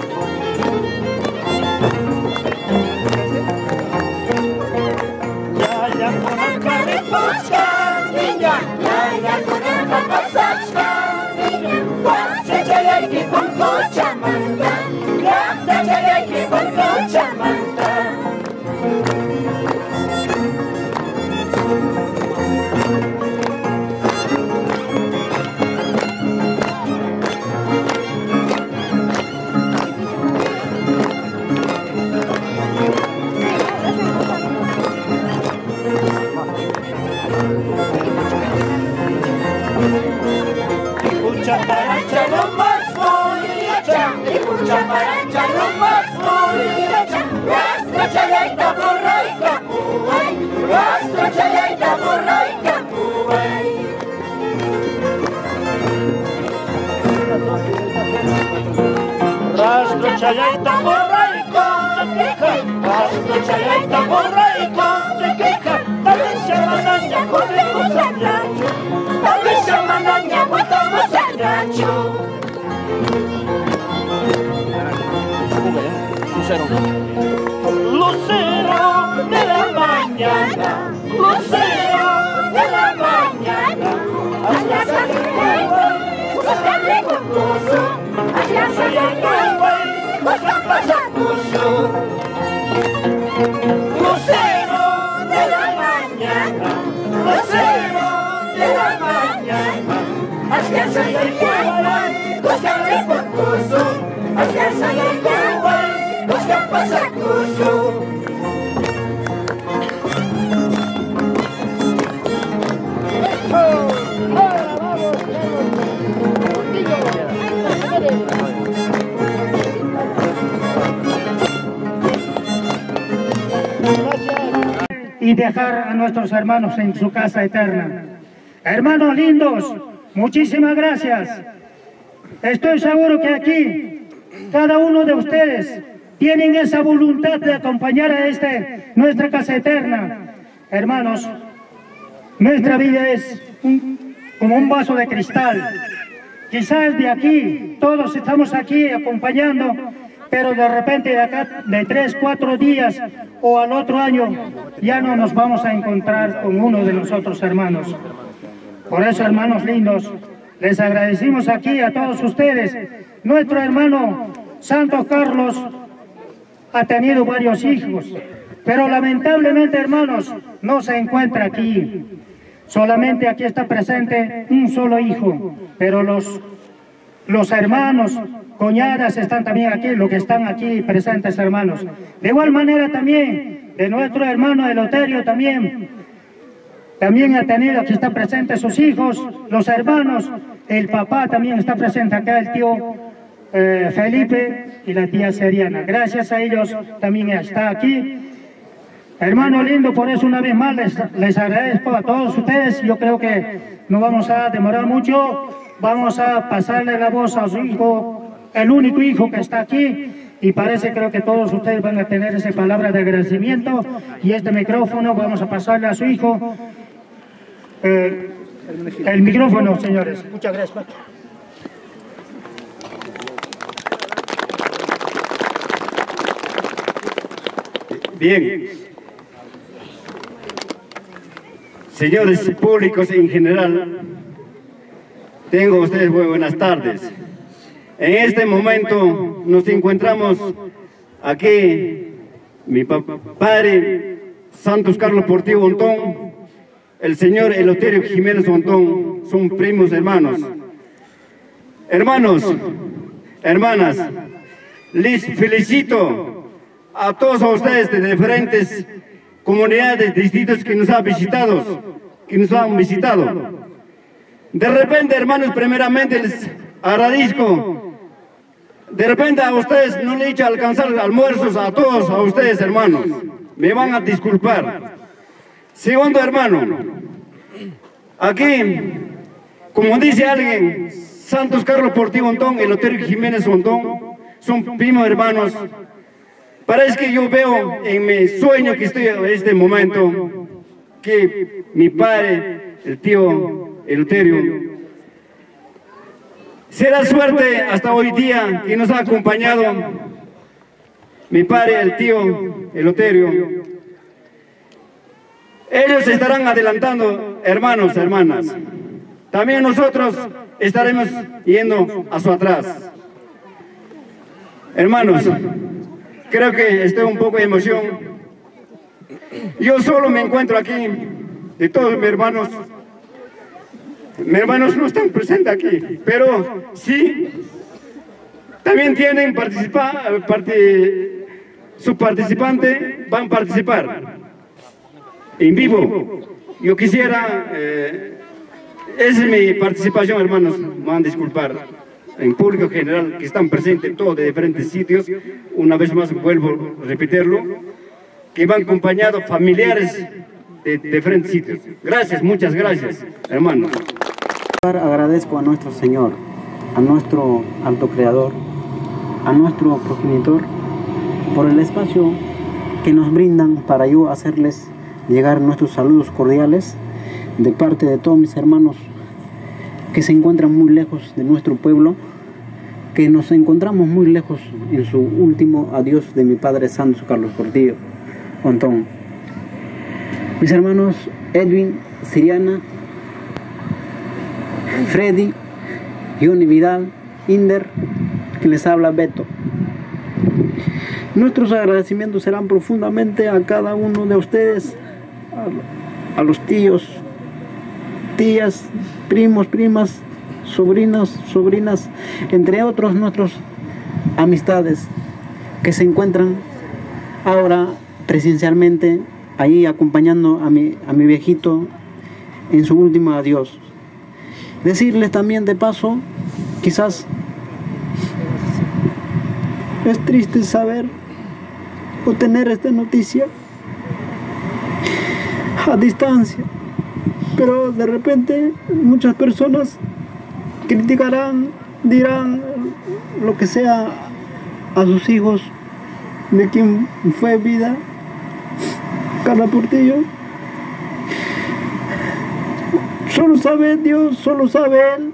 Ya con el caripocha, niña, ya con el papasacha, niña. Guasecharay que poco chamanta, yanta charay que poco chamanta. Cucharacha lo más bonita, y cucharacha lo más bonita. Rastro chalaita borraica puay, rastro chalaita borraica puay. Rastro chalaita borraica rastro chalaita borraica te queja, tal vez llaman podemos hablar. Tal vez llaman podemos hablar. Lucero de la mañana, lucero de la mañana, haz la sangre, buscarle con gozo, haz la sangre, busca pasacuso. Lucero de la mañana, lucero de la mañana, haz la sangre, buscarle con gozo, haz la sangre, busca pasacuso. Y dejar a nuestros hermanos en su casa eterna. Hermanos lindos, muchísimas gracias. Estoy seguro que aquí cada uno de ustedes tienen esa voluntad de acompañar a nuestra casa eterna. Hermanos, nuestra vida es como un vaso de cristal. Quizás de aquí, todos estamos aquí acompañando, pero de repente de acá, de 3, 4 días o al otro año, ya no nos vamos a encontrar con uno de los otros hermanos. Por eso, hermanos lindos, les agradecemos aquí a todos ustedes. Nuestro hermano Santos Carlos ha tenido varios hijos, pero lamentablemente, hermanos, no se encuentra aquí. Solamente aquí está presente un solo hijo, pero los hermanos, cuñadas están también aquí, los que están aquí presentes, hermanos. De igual manera también, de nuestro hermano Eloterio también ha tenido, aquí están presentes sus hijos, los hermanos, el papá también está presente acá, el tío Felipe y la tía Seriana. Gracias a ellos también está aquí. Hermano lindo, por eso una vez más les agradezco a todos ustedes. Yo creo que no vamos a demorar mucho, vamos a pasarle la voz a su hijo, el único hijo que está aquí, y creo que todos ustedes van a tener esa palabra de agradecimiento, y este micrófono vamos a pasarle a su hijo. El micrófono, señores. Muchas gracias. Bien. Señores públicos en general, tengo ustedes muy buenas tardes. En este momento nos encontramos aquí, mi padre Santos Carlos Portillo Ontón, el señor Eleuterio Jiménez Ontón, son primos hermanos. Hermanos, hermanas, les felicito a todos ustedes de diferentes comunidades, distritos que nos han visitado. De repente, hermanos, primeramente les agradezco. De repente a ustedes no le he hecho alcanzar almuerzos a todos, a ustedes, hermanos. Me van a disculpar. Segundo, hermano, aquí, como dice alguien, Santos Carlos Portillo Ontón, Eleuterio Jiménez Ontón, son primos hermanos. Parece que yo veo en mi sueño que estoy en este momento, que mi padre, el tío Eleuterio, será suerte hasta hoy día que nos ha acompañado mi padre, el tío Eleuterio. Ellos estarán adelantando, hermanos, hermanas. También nosotros estaremos yendo a su atrás. Hermanos, creo que estoy un poco de emoción. Yo solo me encuentro aquí, de todos mis hermanos. Mis hermanos no están presentes aquí, pero sí, también tienen su participante, van a participar en vivo. Yo quisiera, esa es mi participación, hermanos, me van a disculpar, en público general que están presentes todos de diferentes sitios. Una vez más vuelvo a repetirlo, que van acompañados familiares de diferentes sitios. Gracias, muchas gracias, hermanos. Agradezco a nuestro Señor, a nuestro alto creador, a nuestro progenitor, por el espacio que nos brindan para yo hacerles llegar nuestros saludos cordiales de parte de todos mis hermanos que se encuentran muy lejos de nuestro pueblo, que nos encontramos muy lejos en su último adiós de mi padre Santos Carlos Portillo Ontón. Mis hermanos Edwin, Siriana, Freddy, Johnny Vidal, Inder, que les habla Beto. Nuestros agradecimientos serán profundamente a cada uno de ustedes, a los tíos, tías, primos, primas, sobrinos, sobrinas, entre otros nuestros amistades que se encuentran ahora presencialmente ahí acompañando a mi viejito en su último adiós. Decirles también de paso, quizás es triste saber o tener esta noticia a distancia, pero de repente muchas personas criticarán, dirán lo que sea a sus hijos de quien fue vida Carlos Portillo. Solo sabe Dios, solo sabe Él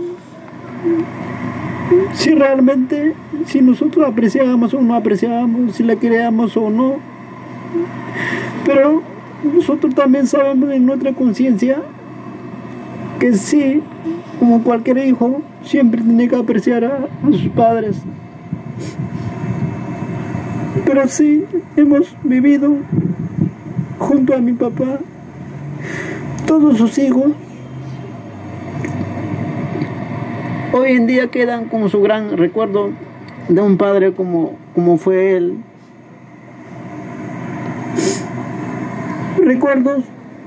si realmente, si nosotros apreciábamos o no apreciábamos, si le queríamos o no. Pero nosotros también sabemos en nuestra conciencia que sí, como cualquier hijo, siempre tiene que apreciar a sus padres. Pero sí, hemos vivido junto a mi papá, todos sus hijos, hoy en día quedan como su gran recuerdo de un padre como fue él. Recuerdos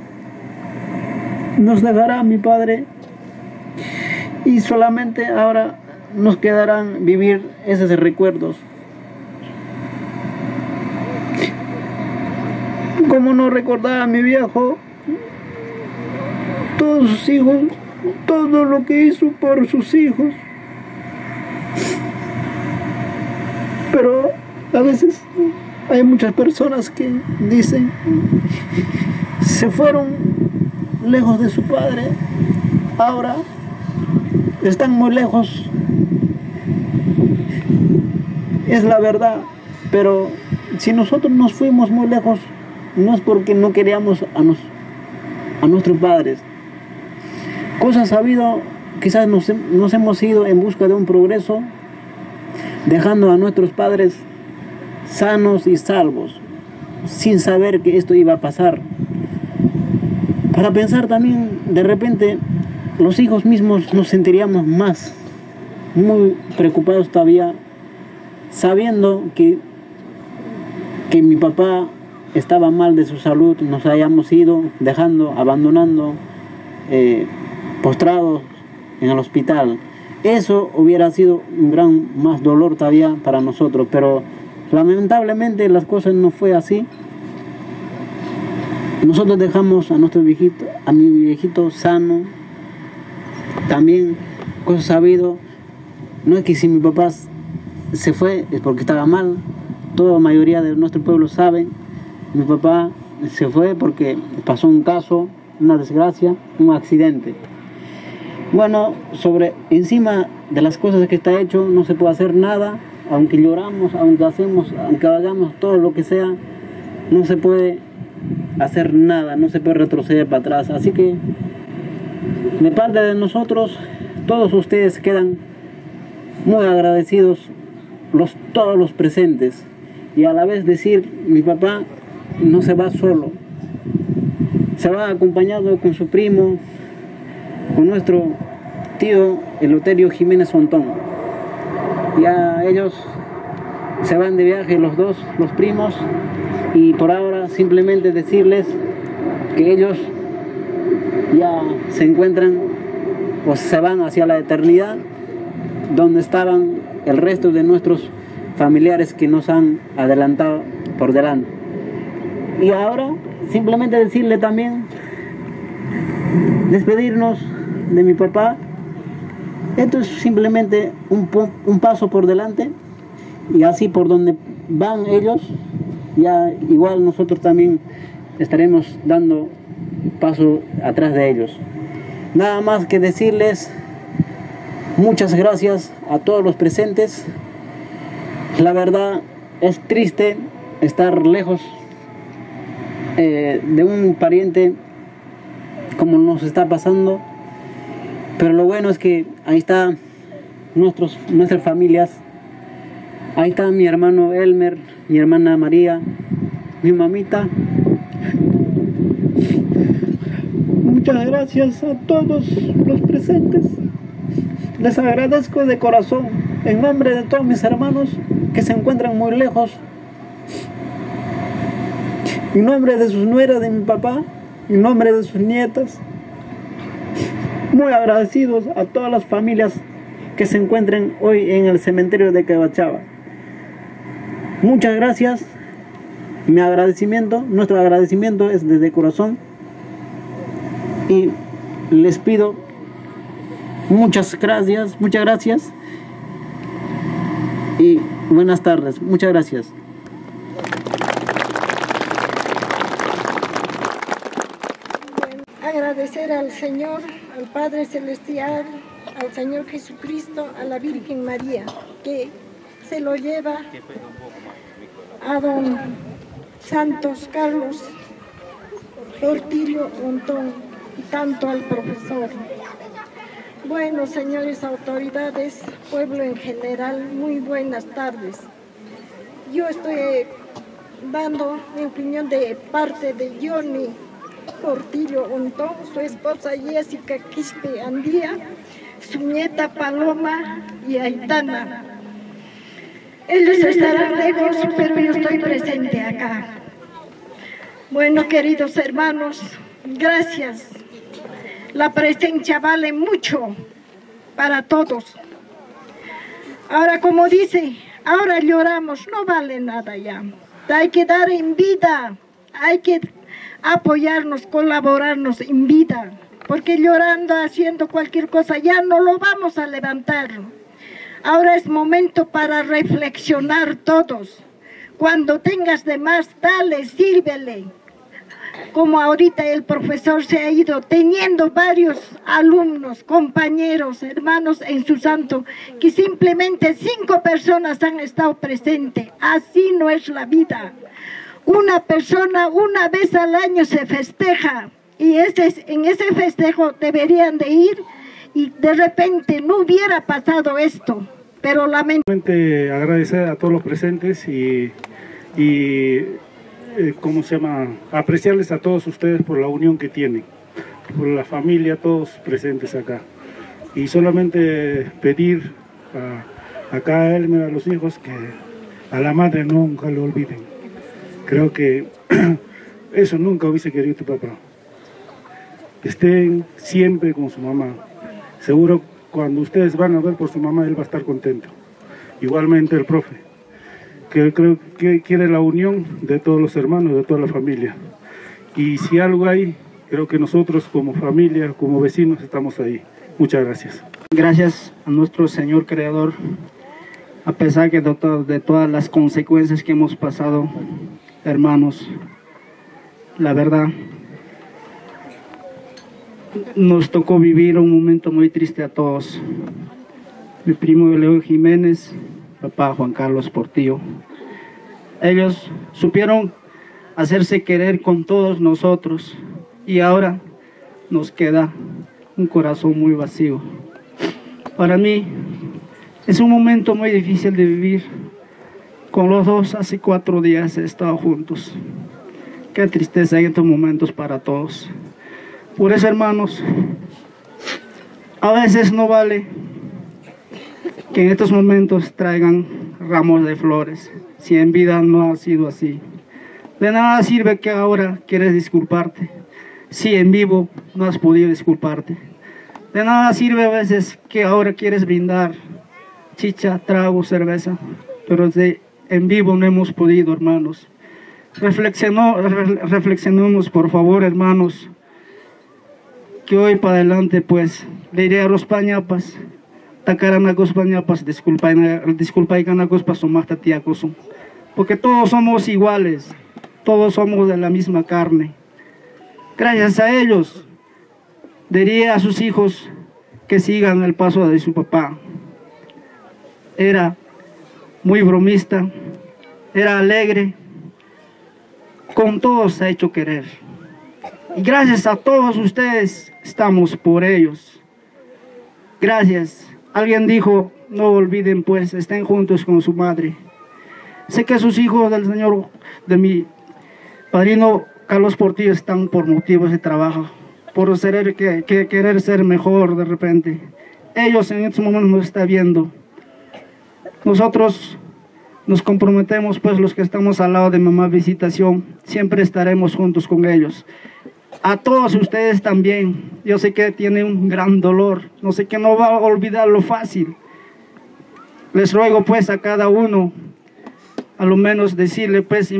nos dejará mi padre y solamente ahora nos quedarán vivir esos recuerdos. Como no recordar a mi viejo, todos sus hijos, todo lo que hizo por sus hijos. Pero a veces hay muchas personas que dicen, se fueron lejos de su padre, ahora están muy lejos. Es la verdad, pero si nosotros nos fuimos muy lejos, no es porque no queríamos a nuestros padres. Cosas ha habido, quizás nos hemos ido en busca de un progreso, dejando a nuestros padres sanos y salvos. sin saber que esto iba a pasar. Para pensar también, de repente, los hijos mismos nos sentiríamos más, muy preocupados todavía, sabiendo que mi papá estaba mal de su salud, nos hayamos ido dejando, abandonando, postrados en el hospital. Eso hubiera sido un gran más dolor todavía para nosotros, pero lamentablemente las cosas no fue así. Nosotros dejamos a nuestro viejito, a mi viejito sano, también cosa sabido. No es que si mi papá se fue es porque estaba mal, toda la mayoría de nuestro pueblo sabe. Mi papá se fue porque pasó un caso, una desgracia, un accidente. Bueno, encima de las cosas que está hecho no se puede hacer nada, aunque lloramos, aunque hagamos todo lo que sea, no se puede hacer nada, no se puede retroceder para atrás. Así que de parte de nosotros, todos ustedes quedan muy agradecidos, todos los presentes, y a la vez decir, mi papá no se va solo, se va acompañado con su primo, con nuestro tío Eleuterio Jiménez Ontón. Ya ellos se van de viaje los dos, los primos, y por ahora simplemente decirles que ellos ya se encuentran o se van hacia la eternidad, donde estaban el resto de nuestros familiares que nos han adelantado por delante. Y ahora simplemente decirle también, despedirnos de mi papá. Esto es simplemente un paso por delante, y así por donde van ellos, ya igual nosotros también estaremos dando paso atrás de ellos. Nada más que decirles muchas gracias a todos los presentes. La verdad es triste estar lejos de un pariente como nos está pasando, pero lo bueno es que ahí están nuestras familias. Ahí está mi hermano Elmer, mi hermana María, mi mamita. Muchas gracias a todos los presentes. Les agradezco de corazón, en nombre de todos mis hermanos que se encuentran muy lejos, en nombre de sus nueras de mi papá, en nombre de sus nietas. Muy agradecidos a todas las familias que se encuentran hoy en el cementerio de Quebachaba. Muchas gracias. Nuestro agradecimiento es desde corazón, y les pido muchas gracias y buenas tardes. Muchas gracias. Agradecer al Señor, al Padre Celestial, al Señor Jesucristo, a la Virgen María, que se lo lleva a don Santos Carlos Portillo Ontón, y tanto al profesor. Bueno, señores autoridades, pueblo en general, muy buenas tardes. Yo estoy dando mi opinión de parte de Johnny Portillo Ontón, su esposa Jessica Quispe Andía, su nieta Paloma y Aitana. Ellos estarán lejos, pero yo estoy presente acá. Bueno, queridos hermanos, gracias. La presencia vale mucho para todos. Ahora, como dice, ahora lloramos, no vale nada ya. Hay que dar en vida, hay que apoyarnos, colaborarnos en vida, porque llorando, haciendo cualquier cosa, ya no lo vamos a levantar. Ahora es momento para reflexionar todos. Cuando tengas de más, dale, sírvele. Como ahorita el profesor se ha ido, teniendo varios alumnos, compañeros, hermanos en su santo, que simplemente 5 personas han estado presentes. Así no es la vida. Una persona una vez al año se festeja, y en ese festejo deberían de ir, y de repente no hubiera pasado esto, pero lamentablemente agradecer a todos los presentes y apreciarles a todos ustedes por la unión que tienen, por la familia, todos presentes acá. Y solamente pedir acá a Elmer, a los hijos, que a la madre nunca lo olviden. Creo que eso nunca hubiese querido tu papá. Estén siempre con su mamá. Seguro cuando ustedes van a ver por su mamá, él va a estar contento. Igualmente el profe, que creo que quiere la unión de todos los hermanos, de toda la familia. Y si algo hay, creo que nosotros como familia, como vecinos, estamos ahí. Muchas gracias. Gracias a nuestro Señor Creador, a pesar de todas las consecuencias que hemos pasado, hermanos, la verdad, nos tocó vivir un momento muy triste a todos. Mi primo León Jiménez, papá Juan Carlos Portillo, ellos supieron hacerse querer con todos nosotros y ahora nos queda un corazón muy vacío. Para mí es un momento muy difícil de vivir. Con los dos hace 4 días he estado juntos. Qué tristeza en estos momentos para todos. Por eso, hermanos, a veces no vale que en estos momentos traigan ramos de flores, si en vida no ha sido así. De nada sirve que ahora quieres disculparte, si en vivo no has podido disculparte. De nada sirve a veces que ahora quieres brindar chicha, trago, cerveza, pero en vivo no hemos podido, hermanos. Reflexionemos, por favor, hermanos, que hoy para adelante, pues, le iré a los pañapas, tacaranacos pañapas, disculpa y ganacos pasomasta tiacoso, porque todos somos iguales, todos somos de la misma carne. Gracias a ellos, diría a sus hijos que sigan el paso de su papá. Era muy bromista, era alegre, con todos se ha hecho querer. Y gracias a todos ustedes estamos por ellos. Gracias. Alguien dijo, no olviden pues, estén juntos con su madre. Sé que sus hijos del señor, de mi padrino Carlos Portillo, están por motivos de trabajo, por querer ser mejor de repente. Ellos en estos momentos nos están viendo. Nosotros nos comprometemos, pues los que estamos al lado de Mamá Visitación, siempre estaremos juntos con ellos. A todos ustedes también, yo sé que tienen un gran dolor, no sé que no va a olvidar lo fácil. Les ruego pues a cada uno, a lo menos decirle pues,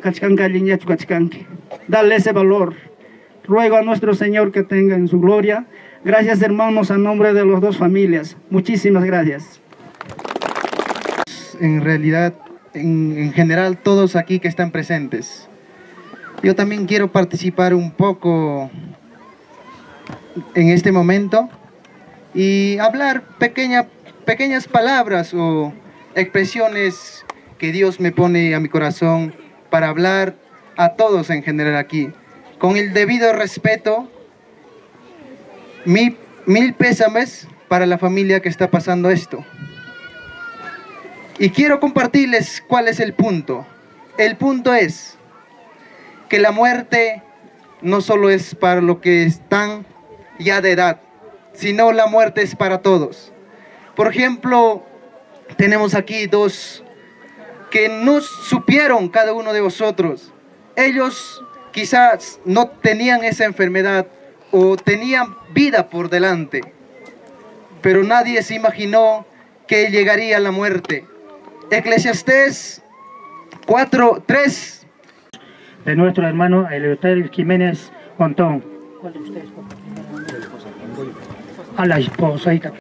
darle ese valor. Ruego a nuestro Señor que tenga en su gloria. Gracias, hermanos, a nombre de las dos familias. Muchísimas gracias. En realidad, en general, todos aquí que están presentes. Yo también quiero participar un poco en este momento y hablar pequeñas palabras o expresiones que Dios me pone a mi corazón para hablar a todos en general aquí. Con el debido respeto, mil pésames para la familia que está pasando esto. Y quiero compartirles cuál es el punto. El punto es que la muerte no solo es para los que están ya de edad, sino la muerte es para todos. Por ejemplo, tenemos aquí dos que no supieron cada uno de vosotros. Ellos quizás no tenían esa enfermedad o tenían vida por delante, pero nadie se imaginó que llegaría la muerte. Eclesiastés 4:3. De nuestro hermano Eleuterio Jiménez Montón. ¿Cuál de ustedes? A la esposa. Yo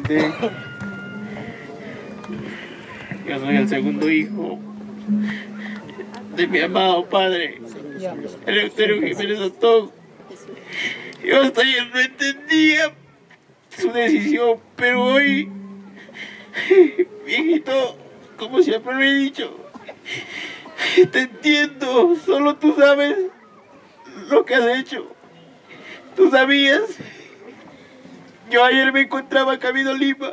soy el segundo hijo de mi amado padre, Eleuterio Jiménez Montón. Yo hasta ayer no entendía su decisión, pero hoy, viejito, como siempre lo he dicho, te entiendo, solo tú sabes lo que has hecho. Tú sabías. Yo ayer me encontraba camino a Lima.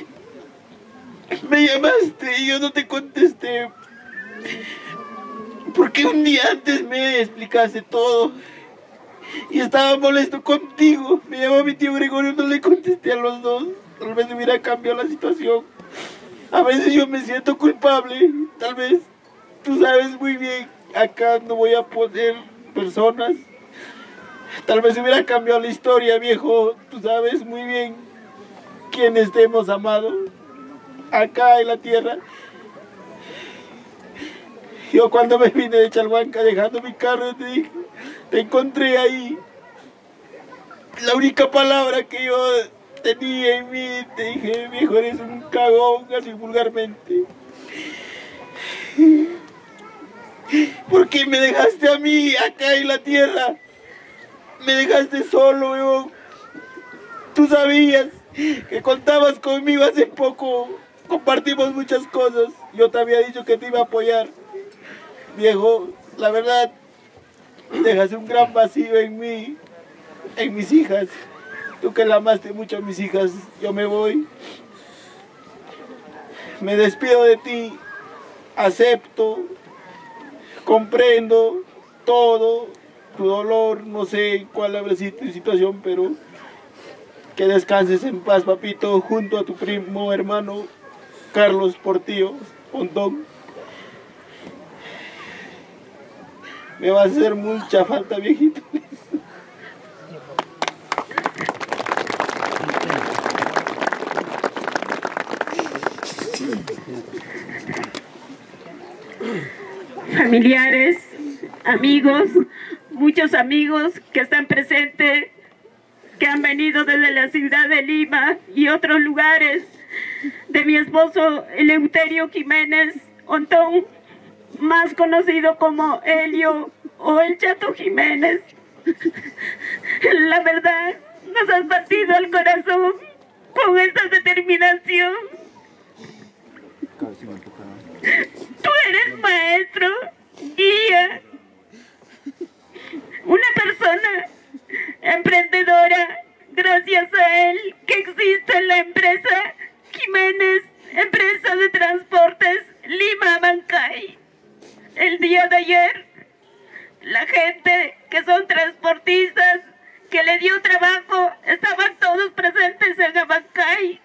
Me llamaste y yo no te contesté. Porque un día antes me explicaste todo y estaba molesto contigo. Me llamó mi tío Gregorio, no le contesté a los dos. Tal vez hubiera cambiado la situación. A veces yo me siento culpable. Tal vez tú sabes muy bien, acá no voy a poner personas. Tal vez hubiera cambiado la historia, viejo. Tú sabes muy bien quiénes te hemos amado acá en la tierra. Yo cuando me vine de Chalhuanca dejando mi carro te dije, te encontré ahí. La única palabra que yo tenía en mí, te dije, viejo, eres un cagón, así vulgarmente. ¿Por qué me dejaste a mí acá en la tierra? Me dejaste solo, viejo. Tú sabías que contabas conmigo hace poco, compartimos muchas cosas. Yo te había dicho que te iba a apoyar. Viejo, la verdad, dejaste un gran vacío en mí, en mis hijas. Tú que la amaste mucho a mis hijas, yo me voy. Me despido de ti, acepto, comprendo todo, tu dolor, no sé cuál habrá sido tu situación, pero que descanses en paz, papito, junto a tu primo hermano Carlos Portillo Pontón. Me va a hacer mucha falta, viejito. Familiares, amigos, muchos amigos que están presentes, que han venido desde la ciudad de Lima y otros lugares, de mi esposo Eleuterio Jiménez Ontón, más conocido como Helio o el Chato Jiménez. La verdad, nos has partido el corazón con esta determinación. Tú eres maestro, guía, una persona emprendedora. Gracias a él que existe la empresa Jiménez, empresa de transportes Lima-Abancay. El día de ayer, la gente que son transportistas, que le dio trabajo, estaban todos presentes en Abancay.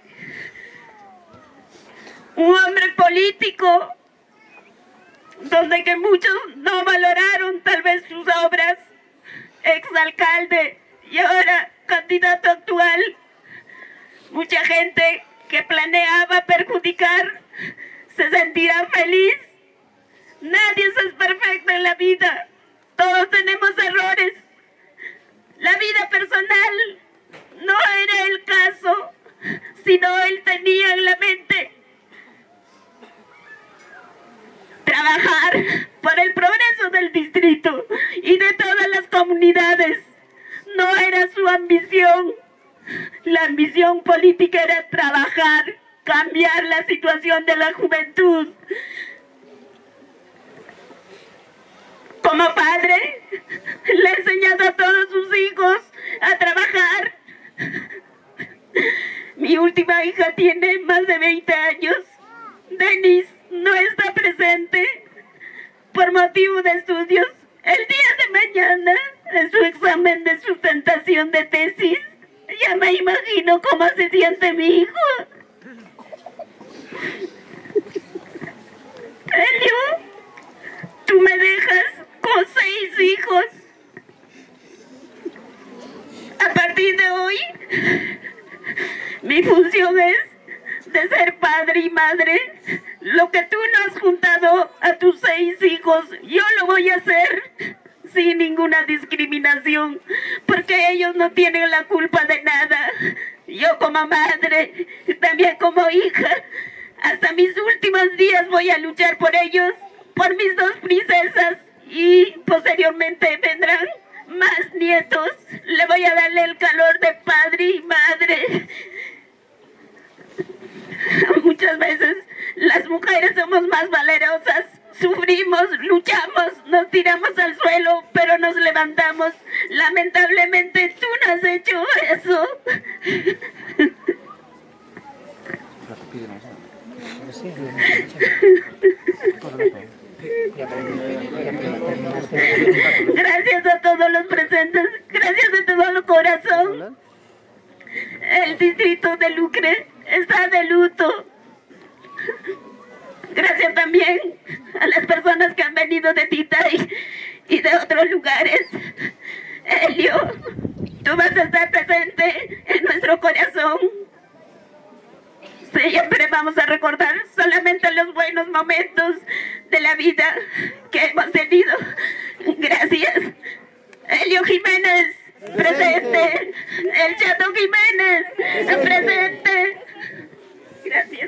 Un hombre político, donde que muchos no valoraron tal vez sus obras, exalcalde y ahora candidato actual. Mucha gente que planeaba perjudicar se sentirá feliz. Nadie es perfecto en la vida, todos tenemos errores. La vida personal no era el caso, sino él tenía en la mente trabajar por el progreso del distrito y de todas las comunidades. No era su ambición. La ambición política era trabajar, cambiar la situación de la juventud. Como padre, le he enseñado a todos sus hijos a trabajar. Mi última hija tiene más de 20 años. Denis no está presente por motivo de estudios. El día de mañana, en su examen de sustentación de tesis, ya me imagino cómo se siente mi hijo. Elio, tú me dejas con 6 hijos. A partir de hoy, mi función es de ser padre y madre. Lo que tú no has juntado a tus 6 hijos, yo lo voy a hacer sin ninguna discriminación, porque ellos no tienen la culpa de nada. Yo como madre, también como hija, hasta mis últimos días voy a luchar por ellos, por mis 2 princesas, y posteriormente vendrán más nietos. Le voy a darle el calor de padre y madre. Muchas veces las mujeres somos más valerosas, sufrimos, luchamos, nos tiramos al suelo, pero nos levantamos. Lamentablemente tú no has hecho eso. Gracias a todos los presentes, gracias de todo corazón. El distrito de Lucre está de luto. Gracias también a las personas que han venido de Titay y de otros lugares. Elio, tú vas a estar presente en nuestro corazón. Siempre vamos a recordar solamente los buenos momentos de la vida que hemos tenido. Gracias. Elio Jiménez, presente. El Chato Jiménez, presente. Gracias.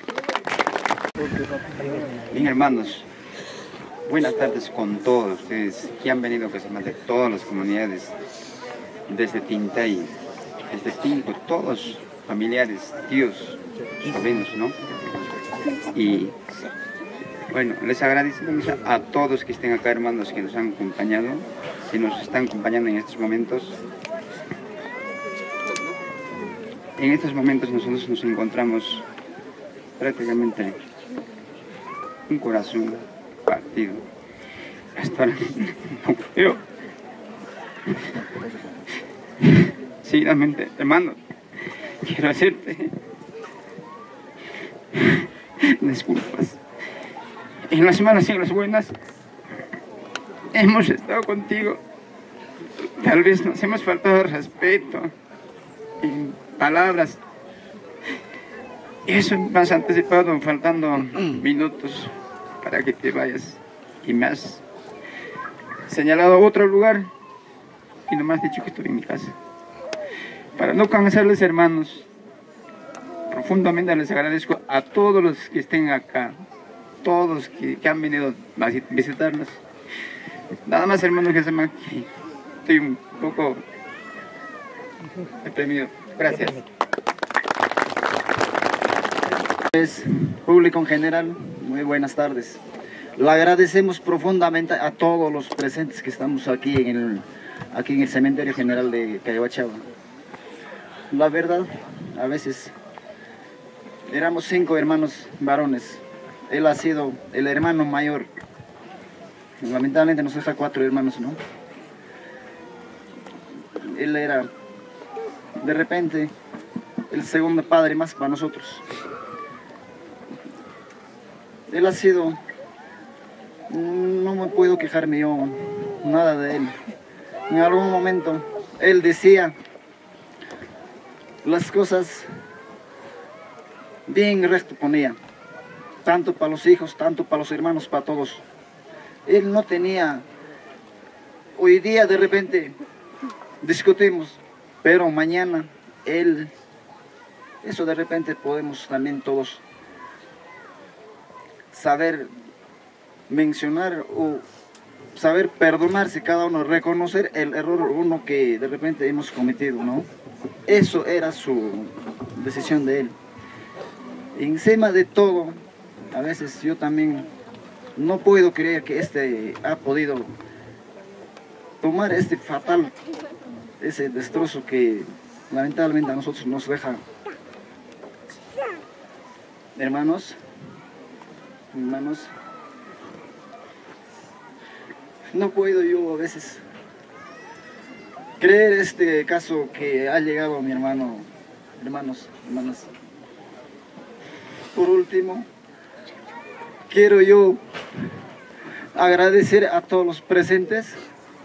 Bien, hermanos, buenas tardes con todos ustedes que han venido de todas las comunidades, desde Tintay, desde Tinco, todos familiares, tíos, sobrinos, ¿no? Y bueno, les agradecemos a todos que estén acá, hermanos, que nos han acompañado, que nos están acompañando en estos momentos. En estos momentos nosotros nos encontramos prácticamente un corazón partido. Hasta ahora no creo. Seguidamente, hermano, quiero hacerte disculpas. En las malas y en las buenas hemos estado contigo. Tal vez nos hemos faltado de respeto en palabras. Eso más anticipado, faltando minutos para que te vayas. Y me has señalado a otro lugar y no me has dicho que estoy en mi casa. Para no cansarles, hermanos, profundamente les agradezco a todos los que estén acá, todos que han venido a visitarnos. Nada más, hermanos, que estoy un poco deprimido. Gracias. Público en general, muy buenas tardes. Le agradecemos profundamente a todos los presentes que estamos aquí en el Cementerio General de Cayahuachaba. La verdad, a veces éramos 5 hermanos varones. Él ha sido el hermano mayor. Lamentablemente nos deja 4 hermanos, ¿no? Él era, de repente, el segundo padre más para nosotros. Él ha sido, no me puedo quejarme yo nada de él. En algún momento él decía las cosas bien recto ponía, tanto para los hijos, tanto para los hermanos, para todos. Él no tenía, hoy día de repente discutimos, pero mañana él, eso de repente podemos también todos saber mencionar o saber perdonarse cada uno, reconocer el error uno que de repente hemos cometido, ¿no? Eso era su decisión de él. Encima de todo, a veces yo también no puedo creer que ha podido tomar este fatal, ese destrozo que lamentablemente a nosotros nos deja. Hermanos, no puedo yo a veces creer este caso que ha llegado a mi hermano, hermanas. Por último, quiero yo agradecer a todos los presentes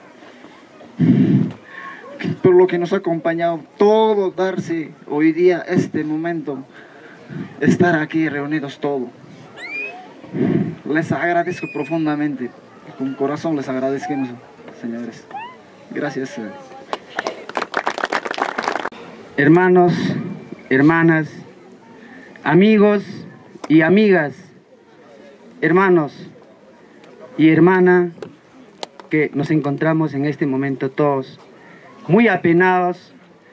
por lo que nos ha acompañado, todo darse hoy día, este momento, estar aquí reunidos todos. Les agradezco profundamente, con corazón les agradecemos, señores. Gracias. Hermanos, hermanas, amigos y amigas, hermanos y hermana, que nos encontramos en este momento todos muy apenados.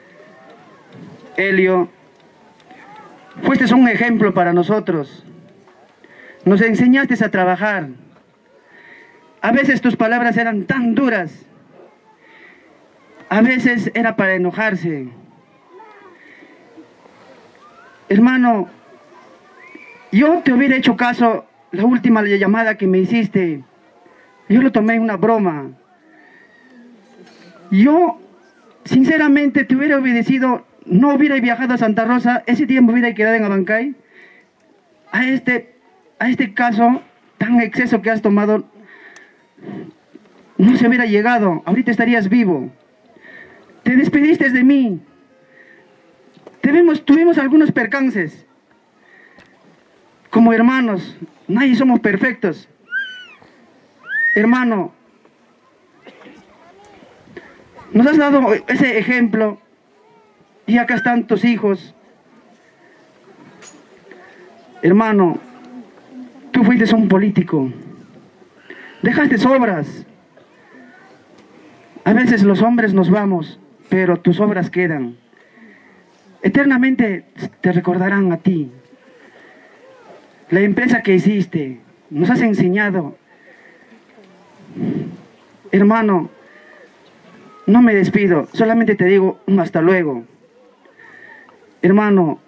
Elio, fuiste un ejemplo para nosotros. Nos enseñaste a trabajar. A veces tus palabras eran tan duras. A veces era para enojarse. Hermano, yo te hubiera hecho caso la última llamada que me hiciste yo lo tomé en una broma. Yo, sinceramente, te hubiera obedecido, no hubiera viajado a Santa Rosa, ese tiempo hubiera quedado en Abancay. A este caso tan exceso que has tomado, no se hubiera llegado, ahorita estarías vivo. Te despediste de mí. Tuvimos algunos percances. Como hermanos, nadie somos perfectos. Hermano, nos has dado ese ejemplo y acá están tus hijos. Hermano, tú fuiste un político. Dejaste obras. A veces los hombres nos vamos, pero tus obras quedan. Eternamente te recordarán a ti. La empresa que hiciste, nos has enseñado. Hermano, no me despido, solamente te digo un hasta luego. Hermano,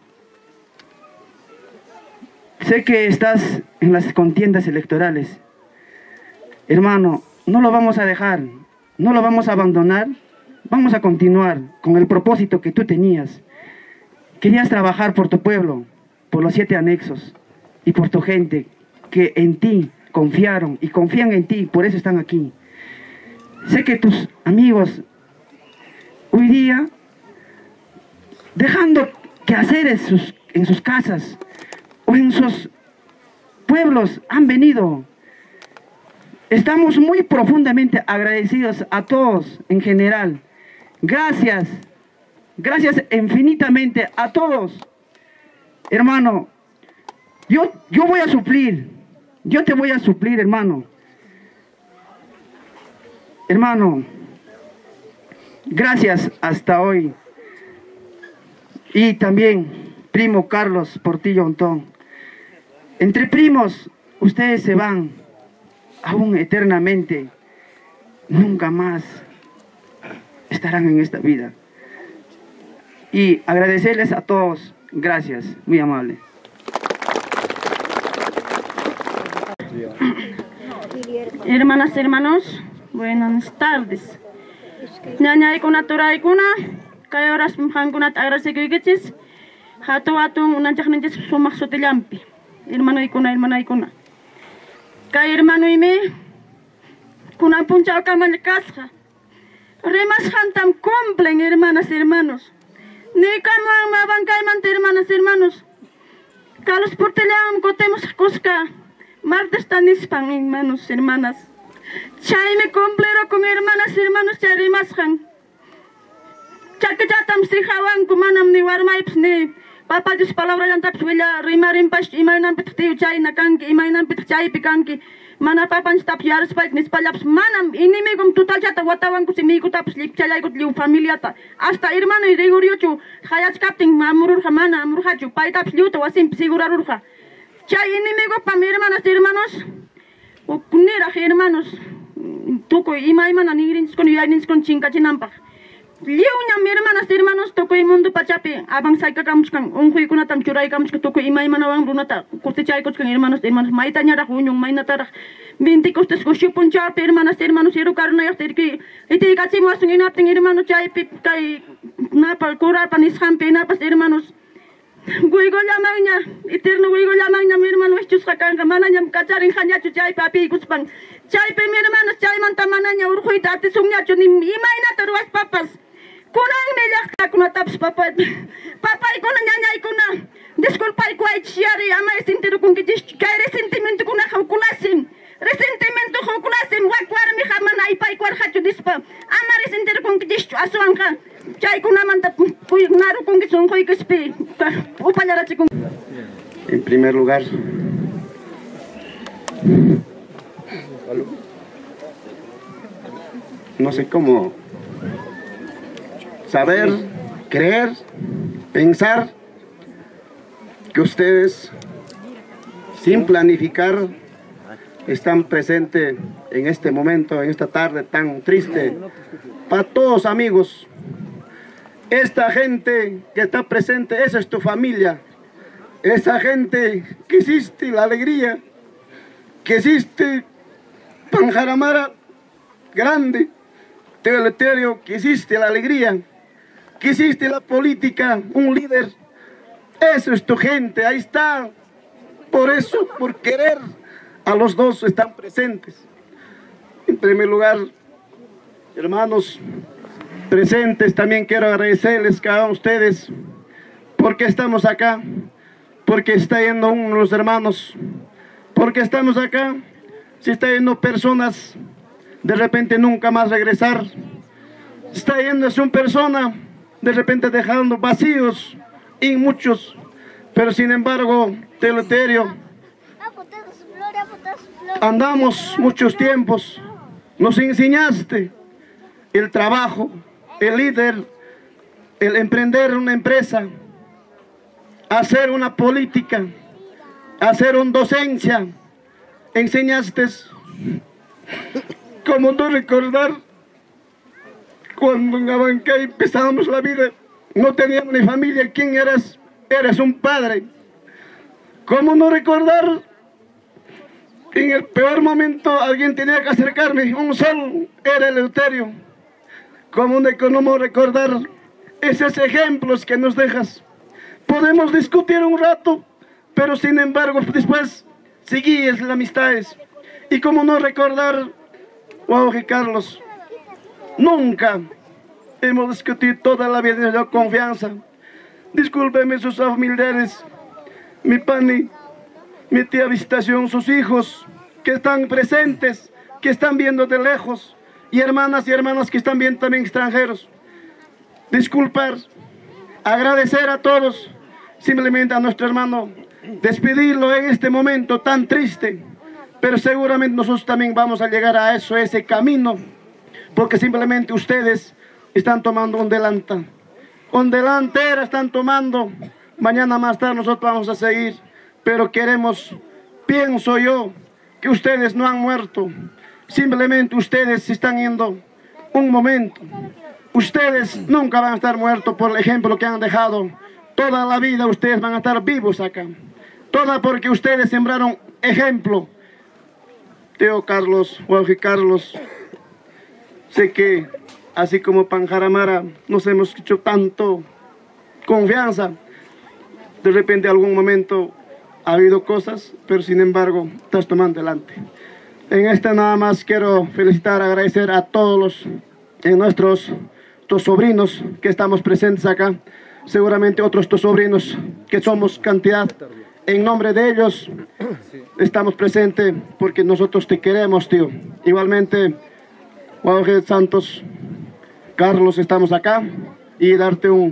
sé que estás en las contiendas electorales. Hermano, no lo vamos a dejar, no lo vamos a abandonar. Vamos a continuar con el propósito que tú tenías. Querías trabajar por tu pueblo, por los 7 anexos y por tu gente que en ti confiaron y confían en ti, por eso están aquí. Sé que tus amigos hoy día, dejando quehaceres en sus casas o en sus pueblos, han venido. Estamos muy profundamente agradecidos a todos en general. Gracias, gracias infinitamente a todos. Hermano, yo voy a suplir, yo te voy a suplir, hermano. Hermano, gracias hasta hoy. Y también, primo Carlos Portillo Ontón. Entre primos, ustedes se van aún eternamente. Nunca más estarán en esta vida. Y agradecerles a todos. Gracias, muy amable. Hermanas, hermanos, buenas tardes. Ñañaykuna, turaykuna, kay horas qankunata agradecikuykichis, hatun unanchaqninchis sumaq sutillampi. Hermanaykuna. Kay hermanuymi, kunan punchaw kamal kasqa. Rimasqantam cumplen, hermanas, hermanos. Ni kaman Abancaymanta, hermanos. Carlos Portillam kutemos kusqa. Martes tanispan, hermanas. Chaymi cumplero con hermanos, chay rimasqan. Chakillatam sijawanku manam ni warmaypis ni Papa Dios palabra llantapis willa rimarinpash imaynampitaq tiyu chayna kanki, imaynampitaq chaypi kanki. Mana papanchitapis yarispaik nispallapas manam inimigum tutalchata watawankus imigutapis lipchallaykut liu familiata. Hasta hermano y riguriochu hayachkaptin amururja mana amurjachu paytapis liuta wasimpi sigurarurja. Chay inimigupam hermanos, niraj hermanos, tukuy imaymana nigrinchikun yayninchikun chinkachinanpaq. Liuñam hermanos, tukuy mundo pachapi avanzaykamuchkan unquykunatam churaykamuchkan tukuy imaymanawan runata kurtichaykuchkan hermanos, maytañaraq uñun maynataraq vintikustas kushupunchapi hermanos, irukarunayaq itiykachimwasun inaptin hermanos chaypi kay napal kurapa nisqanpi napas hermanos Guigollamaña, eterno Guigollamaña, mi hermano Chusqakanqa manañam kacharin hañachu chaypi apiykuspan. Chaypi mi hermanos chaymanta manaña urquyta atisunñachu ni imaynata ruwaspapas. Kunanmi llaqtakunatapas papaykuna ñañaykuna. Disculpayku aychishari ama resentirukunkichis kay resentimientokunaqa hukunasin. Resentimiento hukunasin wak warmiqa mana aypaykuwarqachu nispa. Ama resentirukunkichis asuwanqa. En primer lugar, no sé cómo saber, creer, pensar que ustedes, sin planificar, están presentes en este momento, en esta tarde tan triste, para todos amigos. Esta gente que está presente, esa es tu familia. Esa gente que hiciste la alegría, que hiciste Panjaramara, grande, Teo Eleuterio, que hiciste la alegría, que hiciste la política, un líder. Eso es tu gente, ahí está. Por eso, por querer, a los dos están presentes. En primer lugar, hermanos presentes, también quiero agradecerles a cada uno de ustedes, porque estamos acá, porque está yendo uno de los hermanos, porque estamos acá, si está yendo personas, de repente nunca más regresar, está yendo una persona, de repente dejando vacíos, y muchos, pero sin embargo, Teo Eleuterio, andamos muchos tiempos, nos enseñaste el trabajo, el líder, el emprender una empresa, hacer una política, hacer una docencia, enseñaste cómo no recordar cuando en Abancay empezábamos la vida, no teníamos ni familia. ¿Quién eras? Eras un padre. ¿Cómo no recordar que en el peor momento alguien tenía que acercarme? Un solo era Eleuterio. ¿Cómo no recordar esos ejemplos que nos dejas? Podemos discutir un rato, pero sin embargo después sigues las amistades. Y cómo no recordar, wow, Carlos, nunca hemos discutido toda la vida de confianza. Discúlpeme sus familiares, mi pani, mi tía Visitación, sus hijos que están presentes, que están viendo de lejos, y hermanas que están viendo también extranjeros. Disculpar, agradecer a todos, simplemente a nuestro hermano, despedirlo en este momento tan triste, pero seguramente nosotros también vamos a llegar a eso, ese camino, porque simplemente ustedes están tomando un delantera están tomando. Mañana más tarde nosotros vamos a seguir, pero queremos, pienso yo, que ustedes no han muerto, simplemente ustedes están yendo un momento. Ustedes nunca van a estar muertos por el ejemplo que han dejado. Toda la vida ustedes van a estar vivos acá, toda porque ustedes sembraron ejemplo. Teo Carlos, Jorge Carlos, sé que así como Panjaramara nos hemos hecho tanto confianza, de repente algún momento ha habido cosas, pero sin embargo estás tomando adelante. En esta nada más quiero felicitar, agradecer a todos nuestros sobrinos que estamos presentes acá, seguramente otros sobrinos que somos cantidad. En nombre de ellos estamos presentes porque nosotros te queremos, tío. Igualmente, Jorge Santos, Carlos, estamos acá y darte un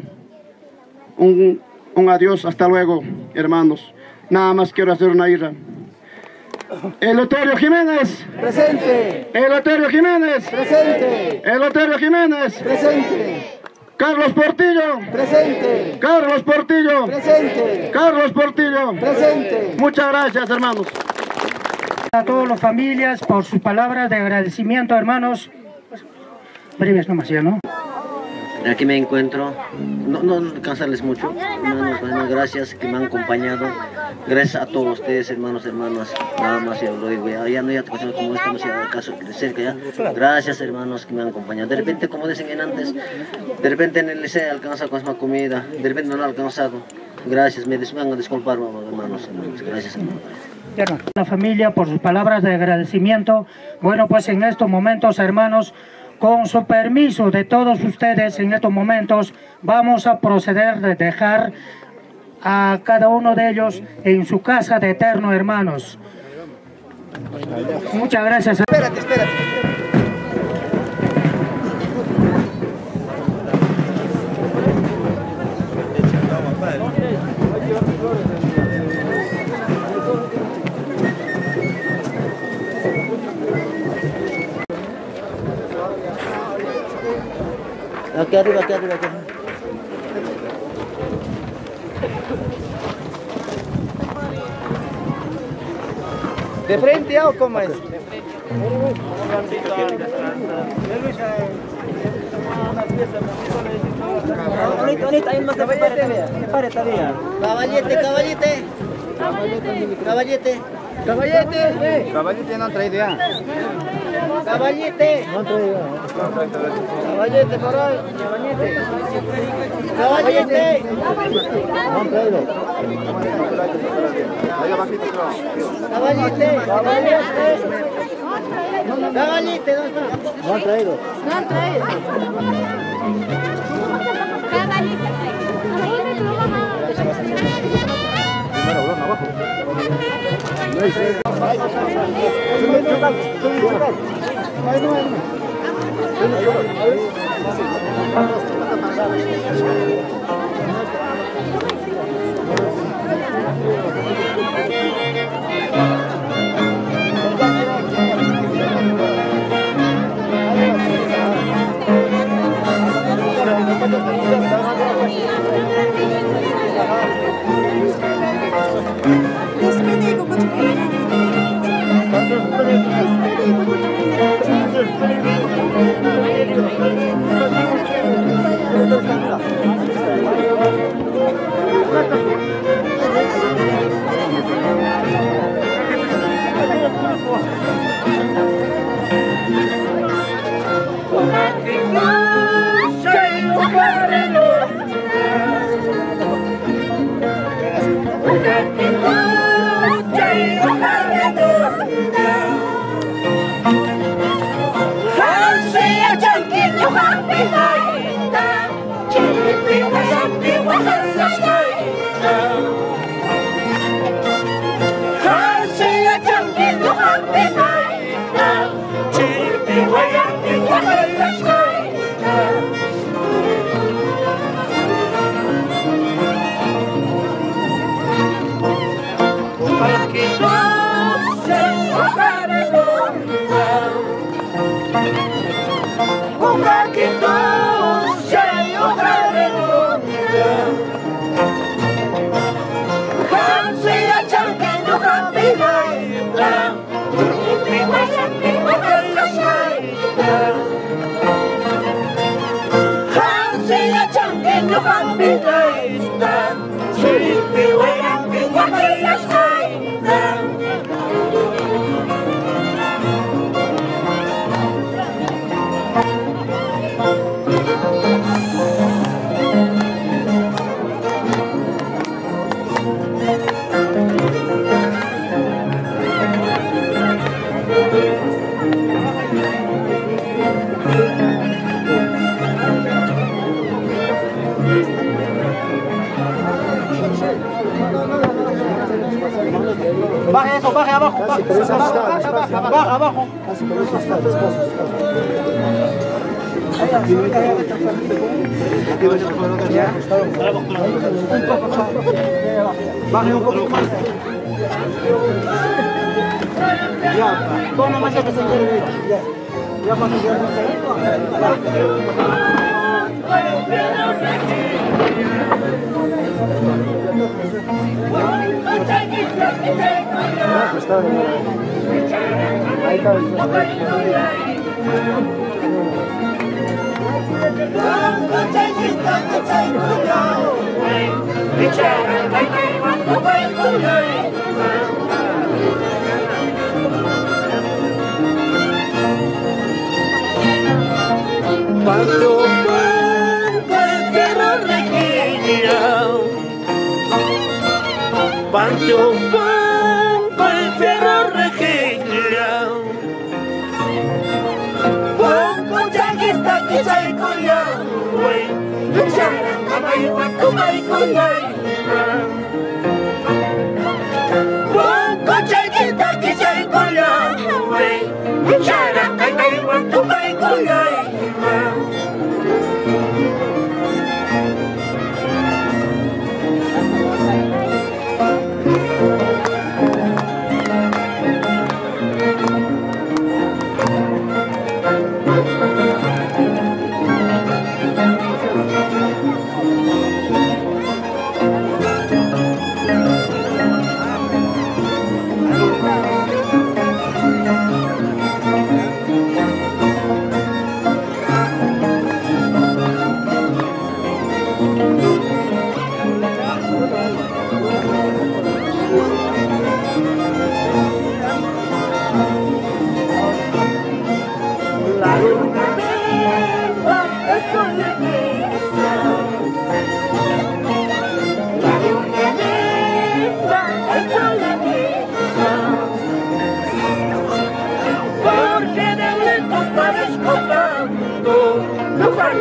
adiós, hasta luego, hermanos. Nada más quiero hacer una ira. Eleuterio Jiménez. Presente. Eleuterio Jiménez. Presente. Eleuterio Jiménez. Presente. Carlos Portillo. Presente. Carlos Portillo. Presente. Carlos Portillo. Presente. Muchas gracias, hermanos. A todas las familias por sus palabras de agradecimiento, hermanos. Breves nomás ya, ¿no? Aquí me encuentro, no cansarles mucho, hermanos, gracias que me han acompañado, gracias a todos ustedes, hermanos, hermanas, nada más ya lo digo, ya no te conocemos como estamos ya acaso de cerca ya, gracias hermanos que me han acompañado. De repente, como decían antes, de repente en el liceo alcanza con más comida, de repente no lo ha alcanzado, gracias, me van a disculpar, hermanos, gracias. La familia por sus palabras de agradecimiento. Bueno, pues en estos momentos, hermanos, con su permiso de todos ustedes, en estos momentos vamos a proceder de dejar a cada uno de ellos en su casa de eterno, hermanos. Muchas gracias. Espérate. Aquí arriba. ¿De frente o cómo es? Ahorita hay más de pare todavía. Caballete. Caballete. Caballete no han traído ya. Caballete. No han traído. Caballete por hoy. Caballete. No han traído. Caballete. Caballete, ¿dónde está? No han traído. No han traído. Caballete. Baje eso, baje abajo, baje abajo. Baje un poco más. Ya, toma más que se entere. Ya pasó Pancho Panco el fierro regilia Panco chaguita que chay coya Wey, luchara kamay wakumay koyay Panco chaguita que chay coya Wey, luchara kamay wakumay koyay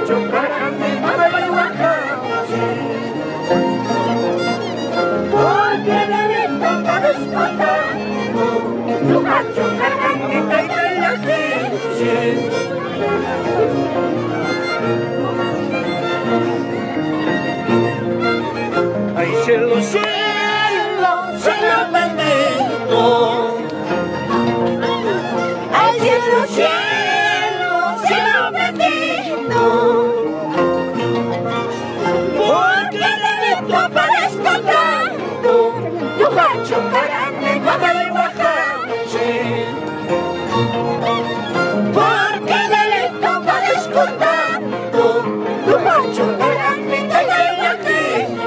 Ay, cielo, cielo, cielo bendito. Ay, cielo, cielo, cielo bendito. Porque delito aparezco tanto, tu hacho carane, guajayahuajache. Porque delito aparezco tanto, tu hacho carane, guajayahuajache.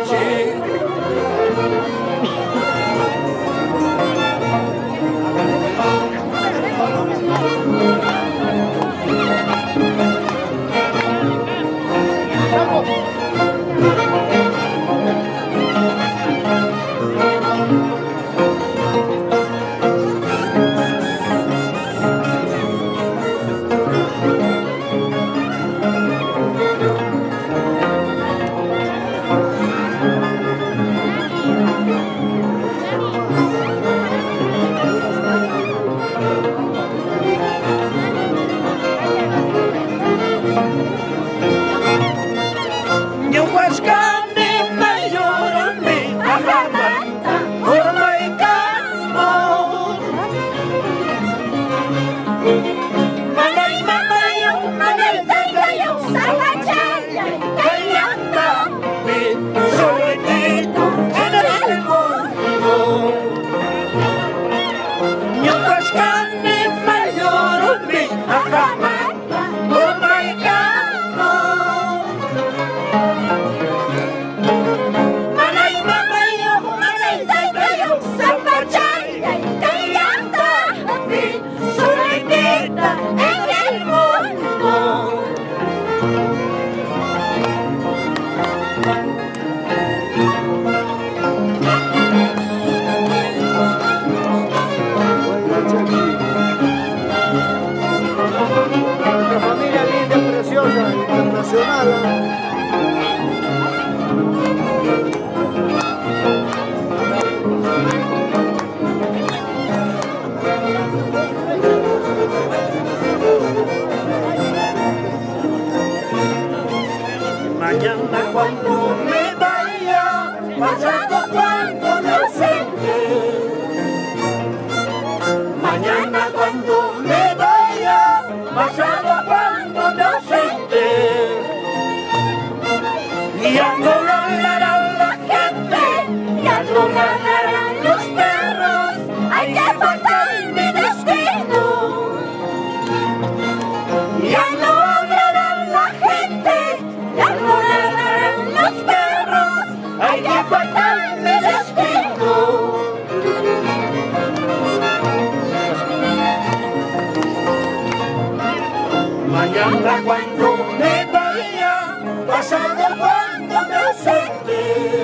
Mañana cuando me vaya, pasado cuando no sé qué. Mañana cuando me vaya, pasado cuando no sé qué. Ya no hablarán la gente, ya no hablarán los perros, hay que faltar mi destino. Ya no hablarán la gente, ya no hablarán los perros, hay que faltar mi destino. Mañana cuando me vaya, pasado cuando no sé qué.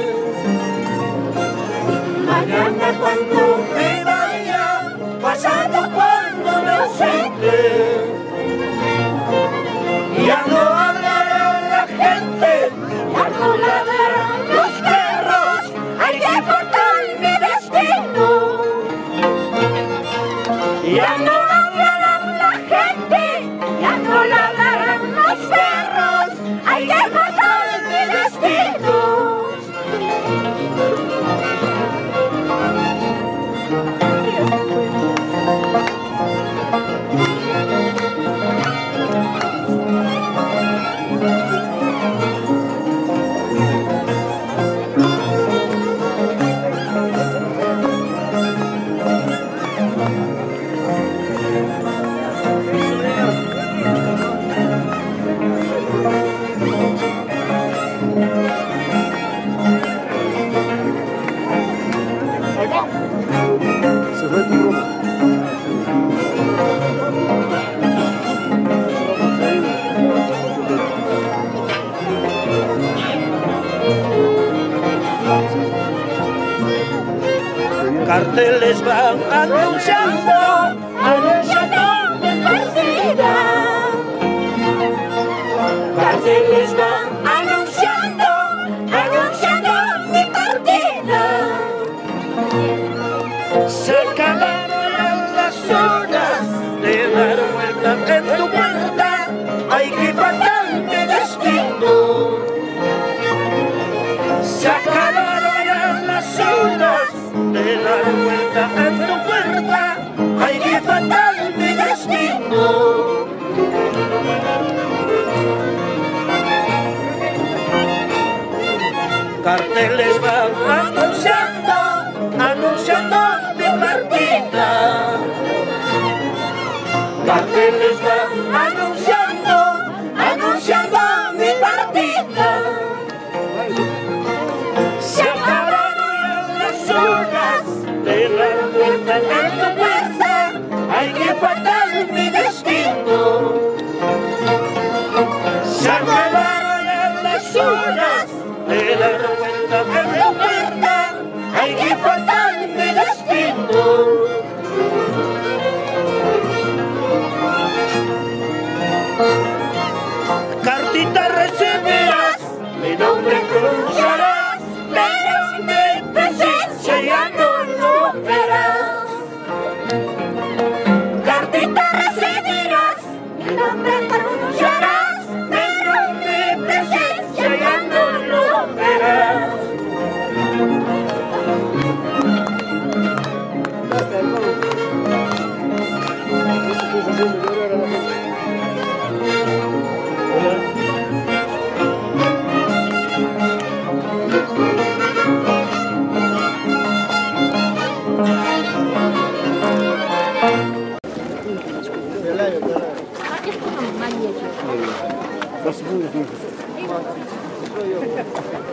Mañana cuando me vaya, pasado cuando no sé qué. Ya no hablará la gente, ya no ladrarán los perros, hay que faltar mi destino. Ya no hablará la gente, ya no ladrarán los perros, hay que faltar mi destino. Carteles van anunciando mi partida. Carteles Carteles van anunciando mi partida. Carteles van anunciando mi partida. Se acabaron ya las horas de la vuelta en tu puerta. Hay que fatal mi destino. Se acabaron ya las horas de la vuelta en tu puerta. Hay que fatal mi destino. Cartita recibirás, mi nombre pronunciarás, pero mi presencia ya no lo verás. Cartita recibirás, mi nombre pronunciarás, pero mi presencia ya no lo verás. Gracias.